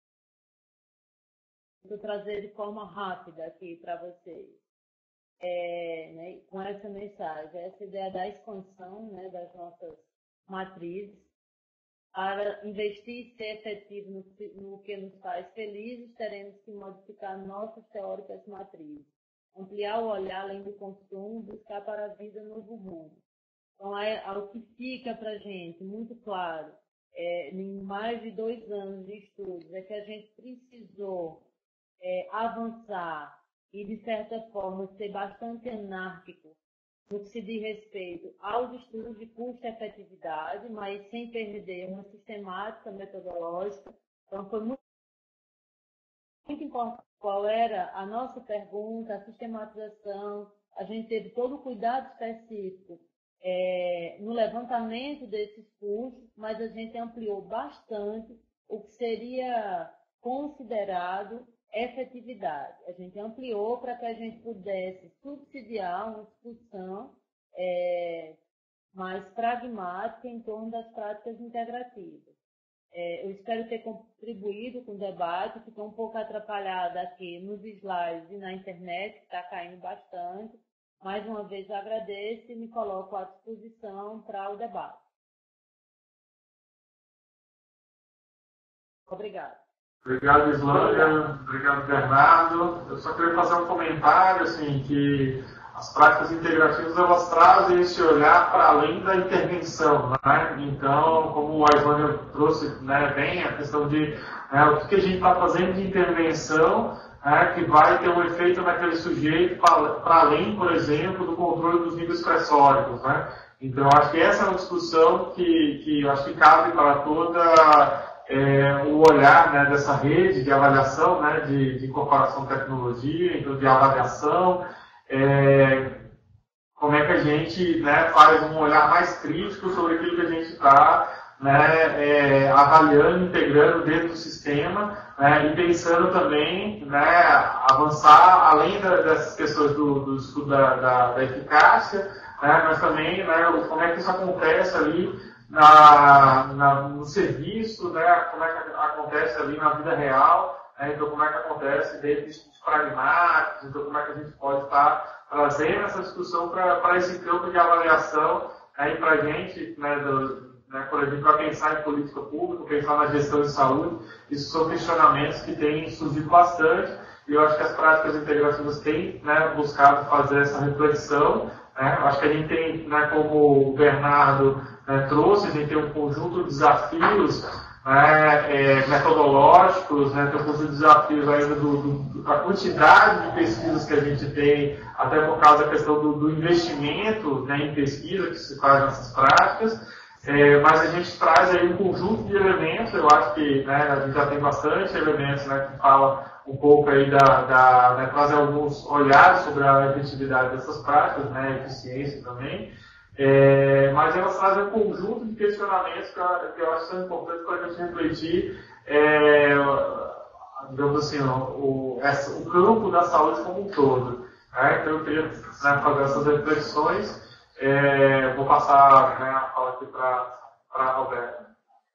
vou trazer de forma rápida aqui para vocês, é, né, com essa mensagem, essa ideia da expansão, né, das nossas matrizes, para investir e ser efetivo no, no que nos faz felizes, teremos que modificar nossas teóricas matrizes, ampliar o olhar além do consumo, buscar para a vida novo rumo. Então, é, é o que fica para a gente muito claro, é, em mais de dois anos de estudos, é que a gente precisou é, avançar e, de certa forma, ser bastante anárquico no que se diz respeito aos estudos de custo-efetividade, mas sem perder uma sistemática metodológica. Então, foi muito, muito importante qual era a nossa pergunta, a sistematização. A gente teve todo o cuidado específico é, no levantamento desses custos, mas a gente ampliou bastante o que seria considerado efetividade. A gente ampliou para que a gente pudesse subsidiar uma discussão é, mais pragmática em torno das práticas integrativas. É, eu espero ter contribuído com o debate, ficou um pouco atrapalhada aqui nos slides e na internet, que está caindo bastante. Mais uma vez eu agradeço e me coloco à disposição para o debate. Obrigada. Obrigado, Islândia. Obrigado, Bernardo. Eu só queria fazer um comentário, assim, que as práticas integrativas, elas trazem esse olhar para além da intervenção, né? Então, como a Islândia trouxe, né, bem a questão de né, o que, que a gente está fazendo de intervenção, né, que vai ter um efeito naquele sujeito para além, por exemplo, do controle dos níveis pressóricos, né? Então, acho que essa é uma discussão que, que eu acho que cabe para toda É, o olhar, né, dessa rede de avaliação, né, de, de incorporação de tecnologia, então de avaliação, é, como é que a gente, né, faz um olhar mais crítico sobre aquilo que a gente está, né, é, avaliando, integrando dentro do sistema, né, e pensando também, né, avançar além da, dessas questões do, do estudo da, da, da eficácia, né, mas também, né, como é que isso acontece ali Na, na, no serviço, né, como é que acontece ali na vida real, né, então como é que acontece dentro de estudos pragmáticos, então como é que a gente pode estar trazendo essa discussão para esse campo de avaliação, né, e para a gente, né, do, né, quando a gente vai pensar em política pública, pensar na gestão de saúde, isso são questionamentos que têm surgido bastante, e eu acho que as práticas integrativas têm, né, buscado fazer essa reflexão, né, eu acho que a gente tem, né, como o Bernardo Né, trouxe, a gente tem um conjunto de desafios né, é, metodológicos, né, tem um conjunto de desafios ainda do, do, da quantidade de pesquisas que a gente tem, até por causa da questão do, do investimento né, em pesquisa que se faz nessas práticas, é, mas a gente traz aí um conjunto de elementos, eu acho que né, a gente já tem bastante elementos né, que falam um pouco aí da, da né, trazem alguns olhares sobre a efetividade dessas práticas, né, eficiência também. É, mas elas trazem um conjunto de questionamentos que eu, que eu acho que são importantes para a gente refletir, é, digamos assim, o, essa, o campo da saúde como um todo. Né? Então eu queria né, fazer essas reflexões. É, vou passar né, a fala aqui para a Roberta.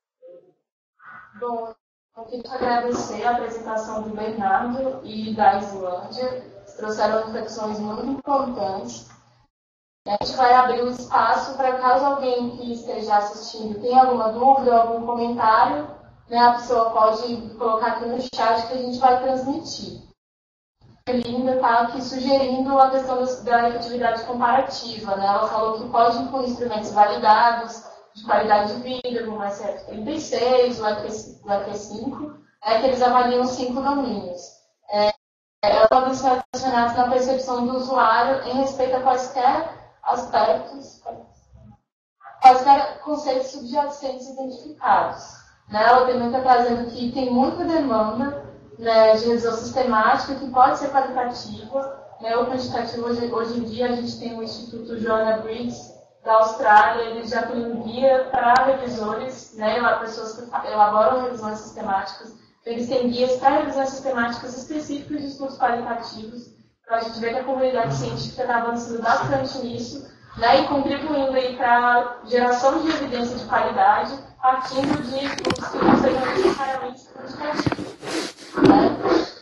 Bom, eu queria agradecer a apresentação do Bernardo e da Islândia. Trouxeram reflexões muito importantes. A gente vai abrir o espaço para caso alguém que esteja assistindo tenha alguma dúvida, algum comentário, né, a pessoa pode colocar aqui no chat que a gente vai transmitir. A Linda está aqui sugerindo a questão da efetividade comparativa. Né? Ela falou que pode incluir instrumentos validados de qualidade de vida, como o S F trinta e seis, o E P cinco, é, que eles avaliam cinco domínios. É, elas podem ser relacionadas na percepção do usuário em respeito a quaisquer aspectos, quaisquer conceitos subjacentes identificados. Né? Ela também está trazendo que tem muita demanda né, de revisão sistemática que pode ser qualitativa, né, ou quantitativa. Hoje, hoje em dia a gente tem o Instituto Joanna Briggs, da Austrália, eles já têm um guia para revisores, né, pessoas que elaboram revisões sistemáticas, eles têm guias para revisões sistemáticas específicas de estudos qualitativos. Então, a gente vê que a comunidade científica está avançando bastante nisso, né, e contribuindo aí para a geração de evidência de qualidade, partindo de estudos que não sejam necessariamente quantitativos. Né?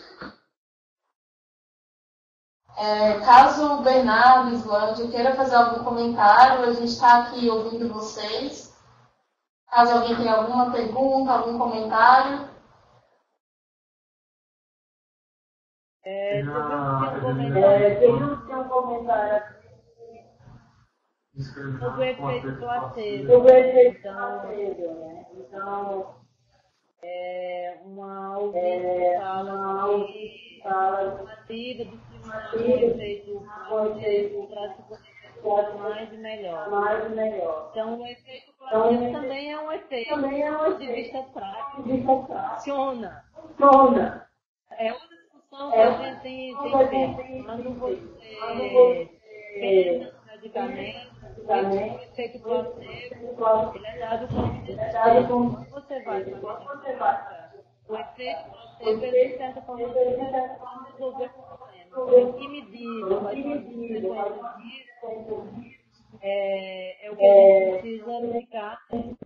É, caso o Bernardo, Islândia, queira fazer algum comentário, a gente está aqui ouvindo vocês. Caso alguém tenha alguma pergunta, algum comentário. É, teve um comentário, É, teve um comentário sobre o efeito placebo. Sobre o efeito placebo, né? Então, é, uma ouvinte fala que fala de efeito placebo para se conhecer mais e melhor. Mais e melhor. Então, o efeito placebo também é um efeito, também é um de vista prático, funciona. Funciona. É outra discussão que a gente tem, tem feito. Quando você pensa no medicamento, o efeito placebo, ele é dado como desespero. Quando você vai para o efeito placebo, ele de certa forma resolver o problema. Em que medida vai ser uma consequência disso? É, é o que a gente precisa verificar.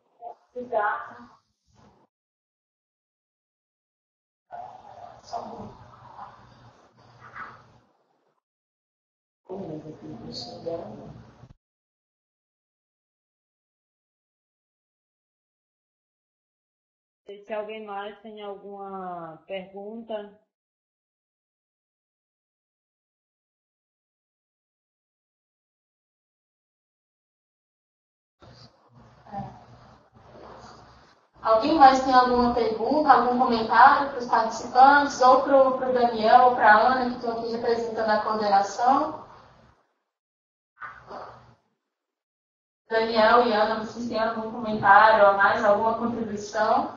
Se alguém mais tem alguma pergunta. Alguém mais tem alguma pergunta, algum comentário para os participantes, ou para o Daniel, ou para a Ana, que estão aqui representando a coordenação? Daniel e Ana, vocês têm algum comentário a mais, alguma contribuição?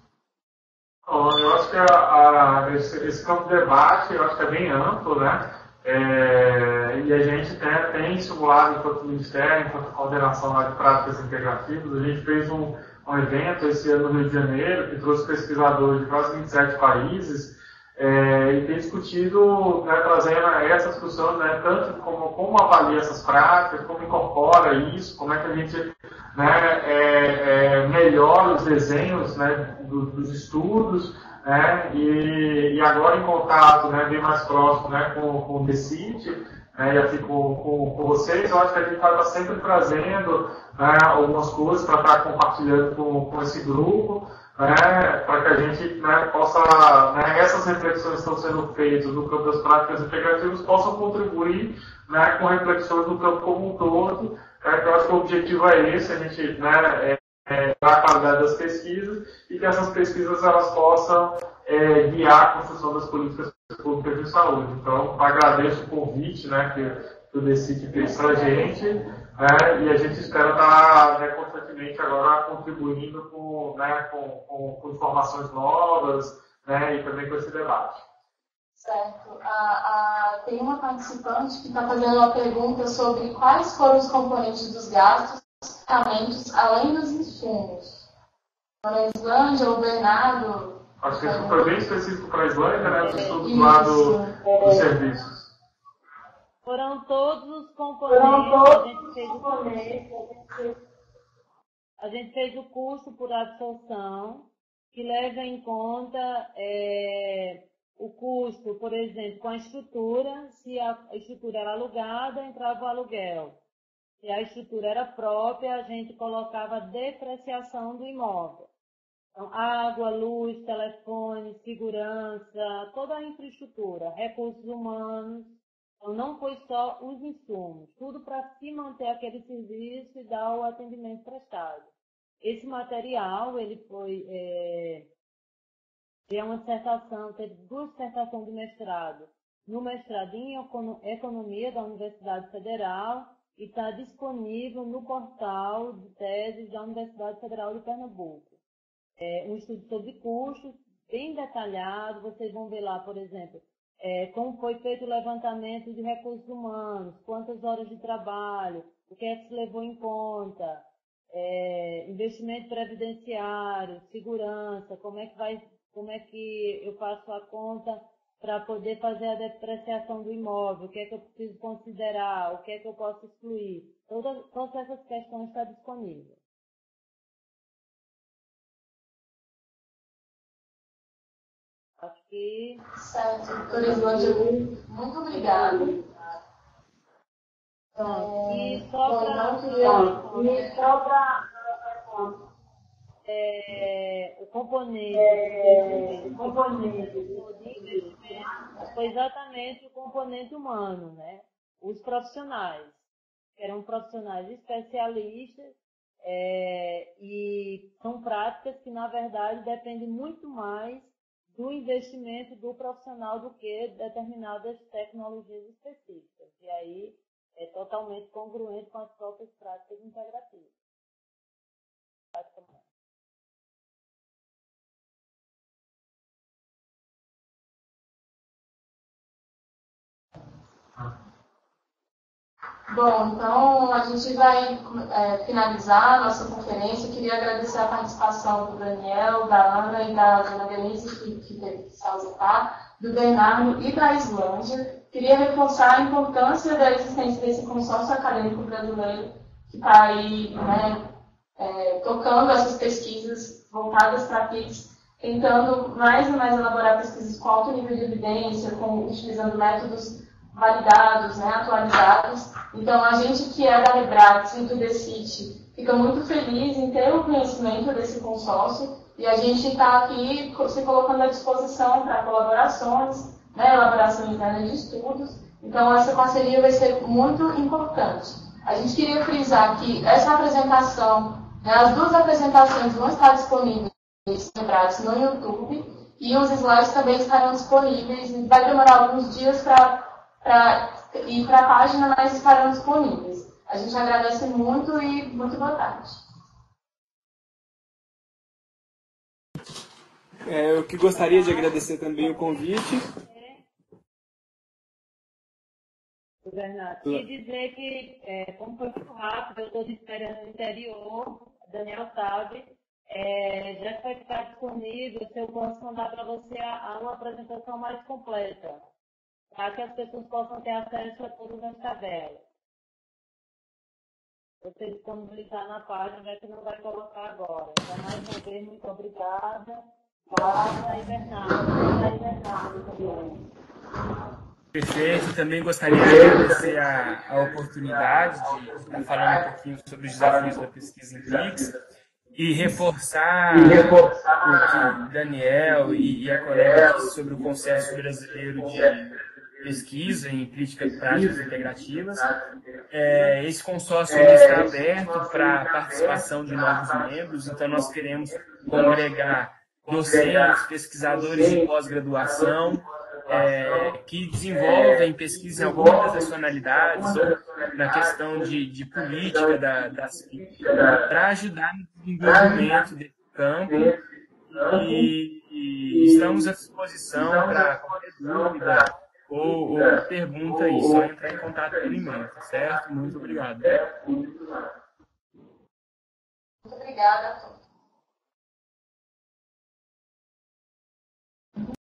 Eu acho que a, a, esse, esse campo de debate, eu acho que é bem amplo, né? É, e a gente tem, tem estimulado, enquanto Ministério, enquanto coordenação lá de práticas integrativas, a gente fez um, um evento esse ano no Rio de Janeiro, que trouxe pesquisadores de quase vinte e sete países, é, e tem discutido, né, trazendo essa discussão, né, tanto como, como avalia essas práticas, como incorpora isso, como é que a gente, né, é, é, melhora os desenhos, né, do, dos estudos, né, e, e agora em contato, né, bem mais próximo, né, com, com o DECIT, né, e aqui com, com, com vocês, eu acho que a gente vai estar sempre trazendo, né, algumas coisas para estar compartilhando com, com esse grupo, né, para que a gente, né, possa, né, essas reflexões que estão sendo feitas no campo das práticas integrativas possam contribuir, né, com reflexões do campo como um todo. É, eu acho que o objetivo é esse, a gente, né, é, é, dar a qualidade das pesquisas e que essas pesquisas elas possam é, guiar a construção das políticas públicas de saúde. Então, agradeço o convite, né, que, que o DECIT fez para a gente, né, e a gente espera estar, né, constantemente agora contribuindo com, né, com, com, com informações novas, né, e também com esse debate. Certo. Ah, ah, tem uma participante que está fazendo uma pergunta sobre quais foram os componentes dos gastos, medicamentos, além dos insumos. A Islândia ou o Bernardo? Acho que isso foi bem específico para a Islândia, né, dos estudos lá do, dos serviços. Foram todos os componentes, a gente fez o, a gente fez o curso por absorção, que leva em conta é, o custo, por exemplo, com a estrutura. Se a estrutura era alugada, entrava o aluguel. Se a estrutura era própria, a gente colocava a depreciação do imóvel. Então, água, luz, telefone, segurança, toda a infraestrutura, recursos humanos. Então, não foi só os insumos, tudo para se manter aquele serviço e dar o atendimento prestado. Esse material, ele foi, é, é uma dissertação, teve duas dissertações de mestrado, no mestrado em Economia da Universidade Federal e está disponível no portal de teses da Universidade Federal de Pernambuco. É um estudo sobre custos, bem detalhado, vocês vão ver lá, por exemplo, É, como foi feito o levantamento de recursos humanos, quantas horas de trabalho, o que é que se levou em conta, é, investimento previdenciário, segurança, como é que vai, como é que eu faço a conta para poder fazer a depreciação do imóvel, o que é que eu preciso considerar, o que é que eu posso excluir. Todas, todas essas questões estão disponíveis. Acho que... Certo, doutora Islândia, muito obrigada. Pronto. É, E só bom, para... então, e só para... É, o componente, É, o componente de investimento foi exatamente o componente humano, né? Os profissionais, que eram profissionais especialistas, é, e são práticas que, na verdade, dependem muito mais do investimento do profissional do que determinadas tecnologias específicas. E aí é totalmente congruente com as próprias práticas integrativas. Bom, então a gente vai é, finalizar a nossa conferência. Eu queria agradecer a participação do Daniel, da Ana e da Dona Denise, que, que teve que se ausentar, do Bernardo e da Islândia. Queria reforçar a importância da existência desse consórcio acadêmico brasileiro que está aí, né, é, tocando essas pesquisas voltadas para a P I X, tentando mais e mais elaborar pesquisas com alto nível de evidência, com, utilizando métodos validados, né, atualizados. Então, a gente que é da Rebrax e do DECIT fica muito feliz em ter o conhecimento desse consórcio e a gente está aqui se colocando à disposição para colaborações, né, elaboração interna de estudos. Então, essa parceria vai ser muito importante. A gente queria frisar que essa apresentação, né, as duas apresentações vão estar disponíveis no YouTube e os slides também estarão disponíveis. Vai demorar alguns dias para ir para a página, mas estarão disponíveis. A gente agradece muito e muito boa tarde. É, eu que gostaria de agradecer também o convite. Bernardo, e dizer que, é, como foi muito rápido, eu estou de férias no interior, o Daniel sabe, é, já vai ficar disponível se eu posso mandar para você a, a uma apresentação mais completa, para que as pessoas possam ter acesso a todas as tabelas. Você disponibilizar na página, já que não vai colocar agora. Então, mais uma vez, muito obrigada. Cláudia e Bernardo. E Bernardo também. Perfeito, também gostaria de agradecer a, a oportunidade de estar falando um pouquinho sobre os desafios da pesquisa em P I X e reforçar, e reforçar o que Daniel e, e a colega disse sobre o Consenso Brasileiro de Pesquisa em Críticas Práticas Integrativas. É, esse consórcio está aberto para a participação de novos membros, então nós queremos congregar docentes, pesquisadores de pós-graduação, É, que desenvolvem pesquisa em alguma das nacionalidades ou na questão de, de política da, das P I C, para ajudar no desenvolvimento desse campo e, e estamos à disposição para qualquer dúvida ou, ou pergunta aí, só entrar em contato pelo e-mail, tá certo? Muito obrigado. Muito obrigada a todos.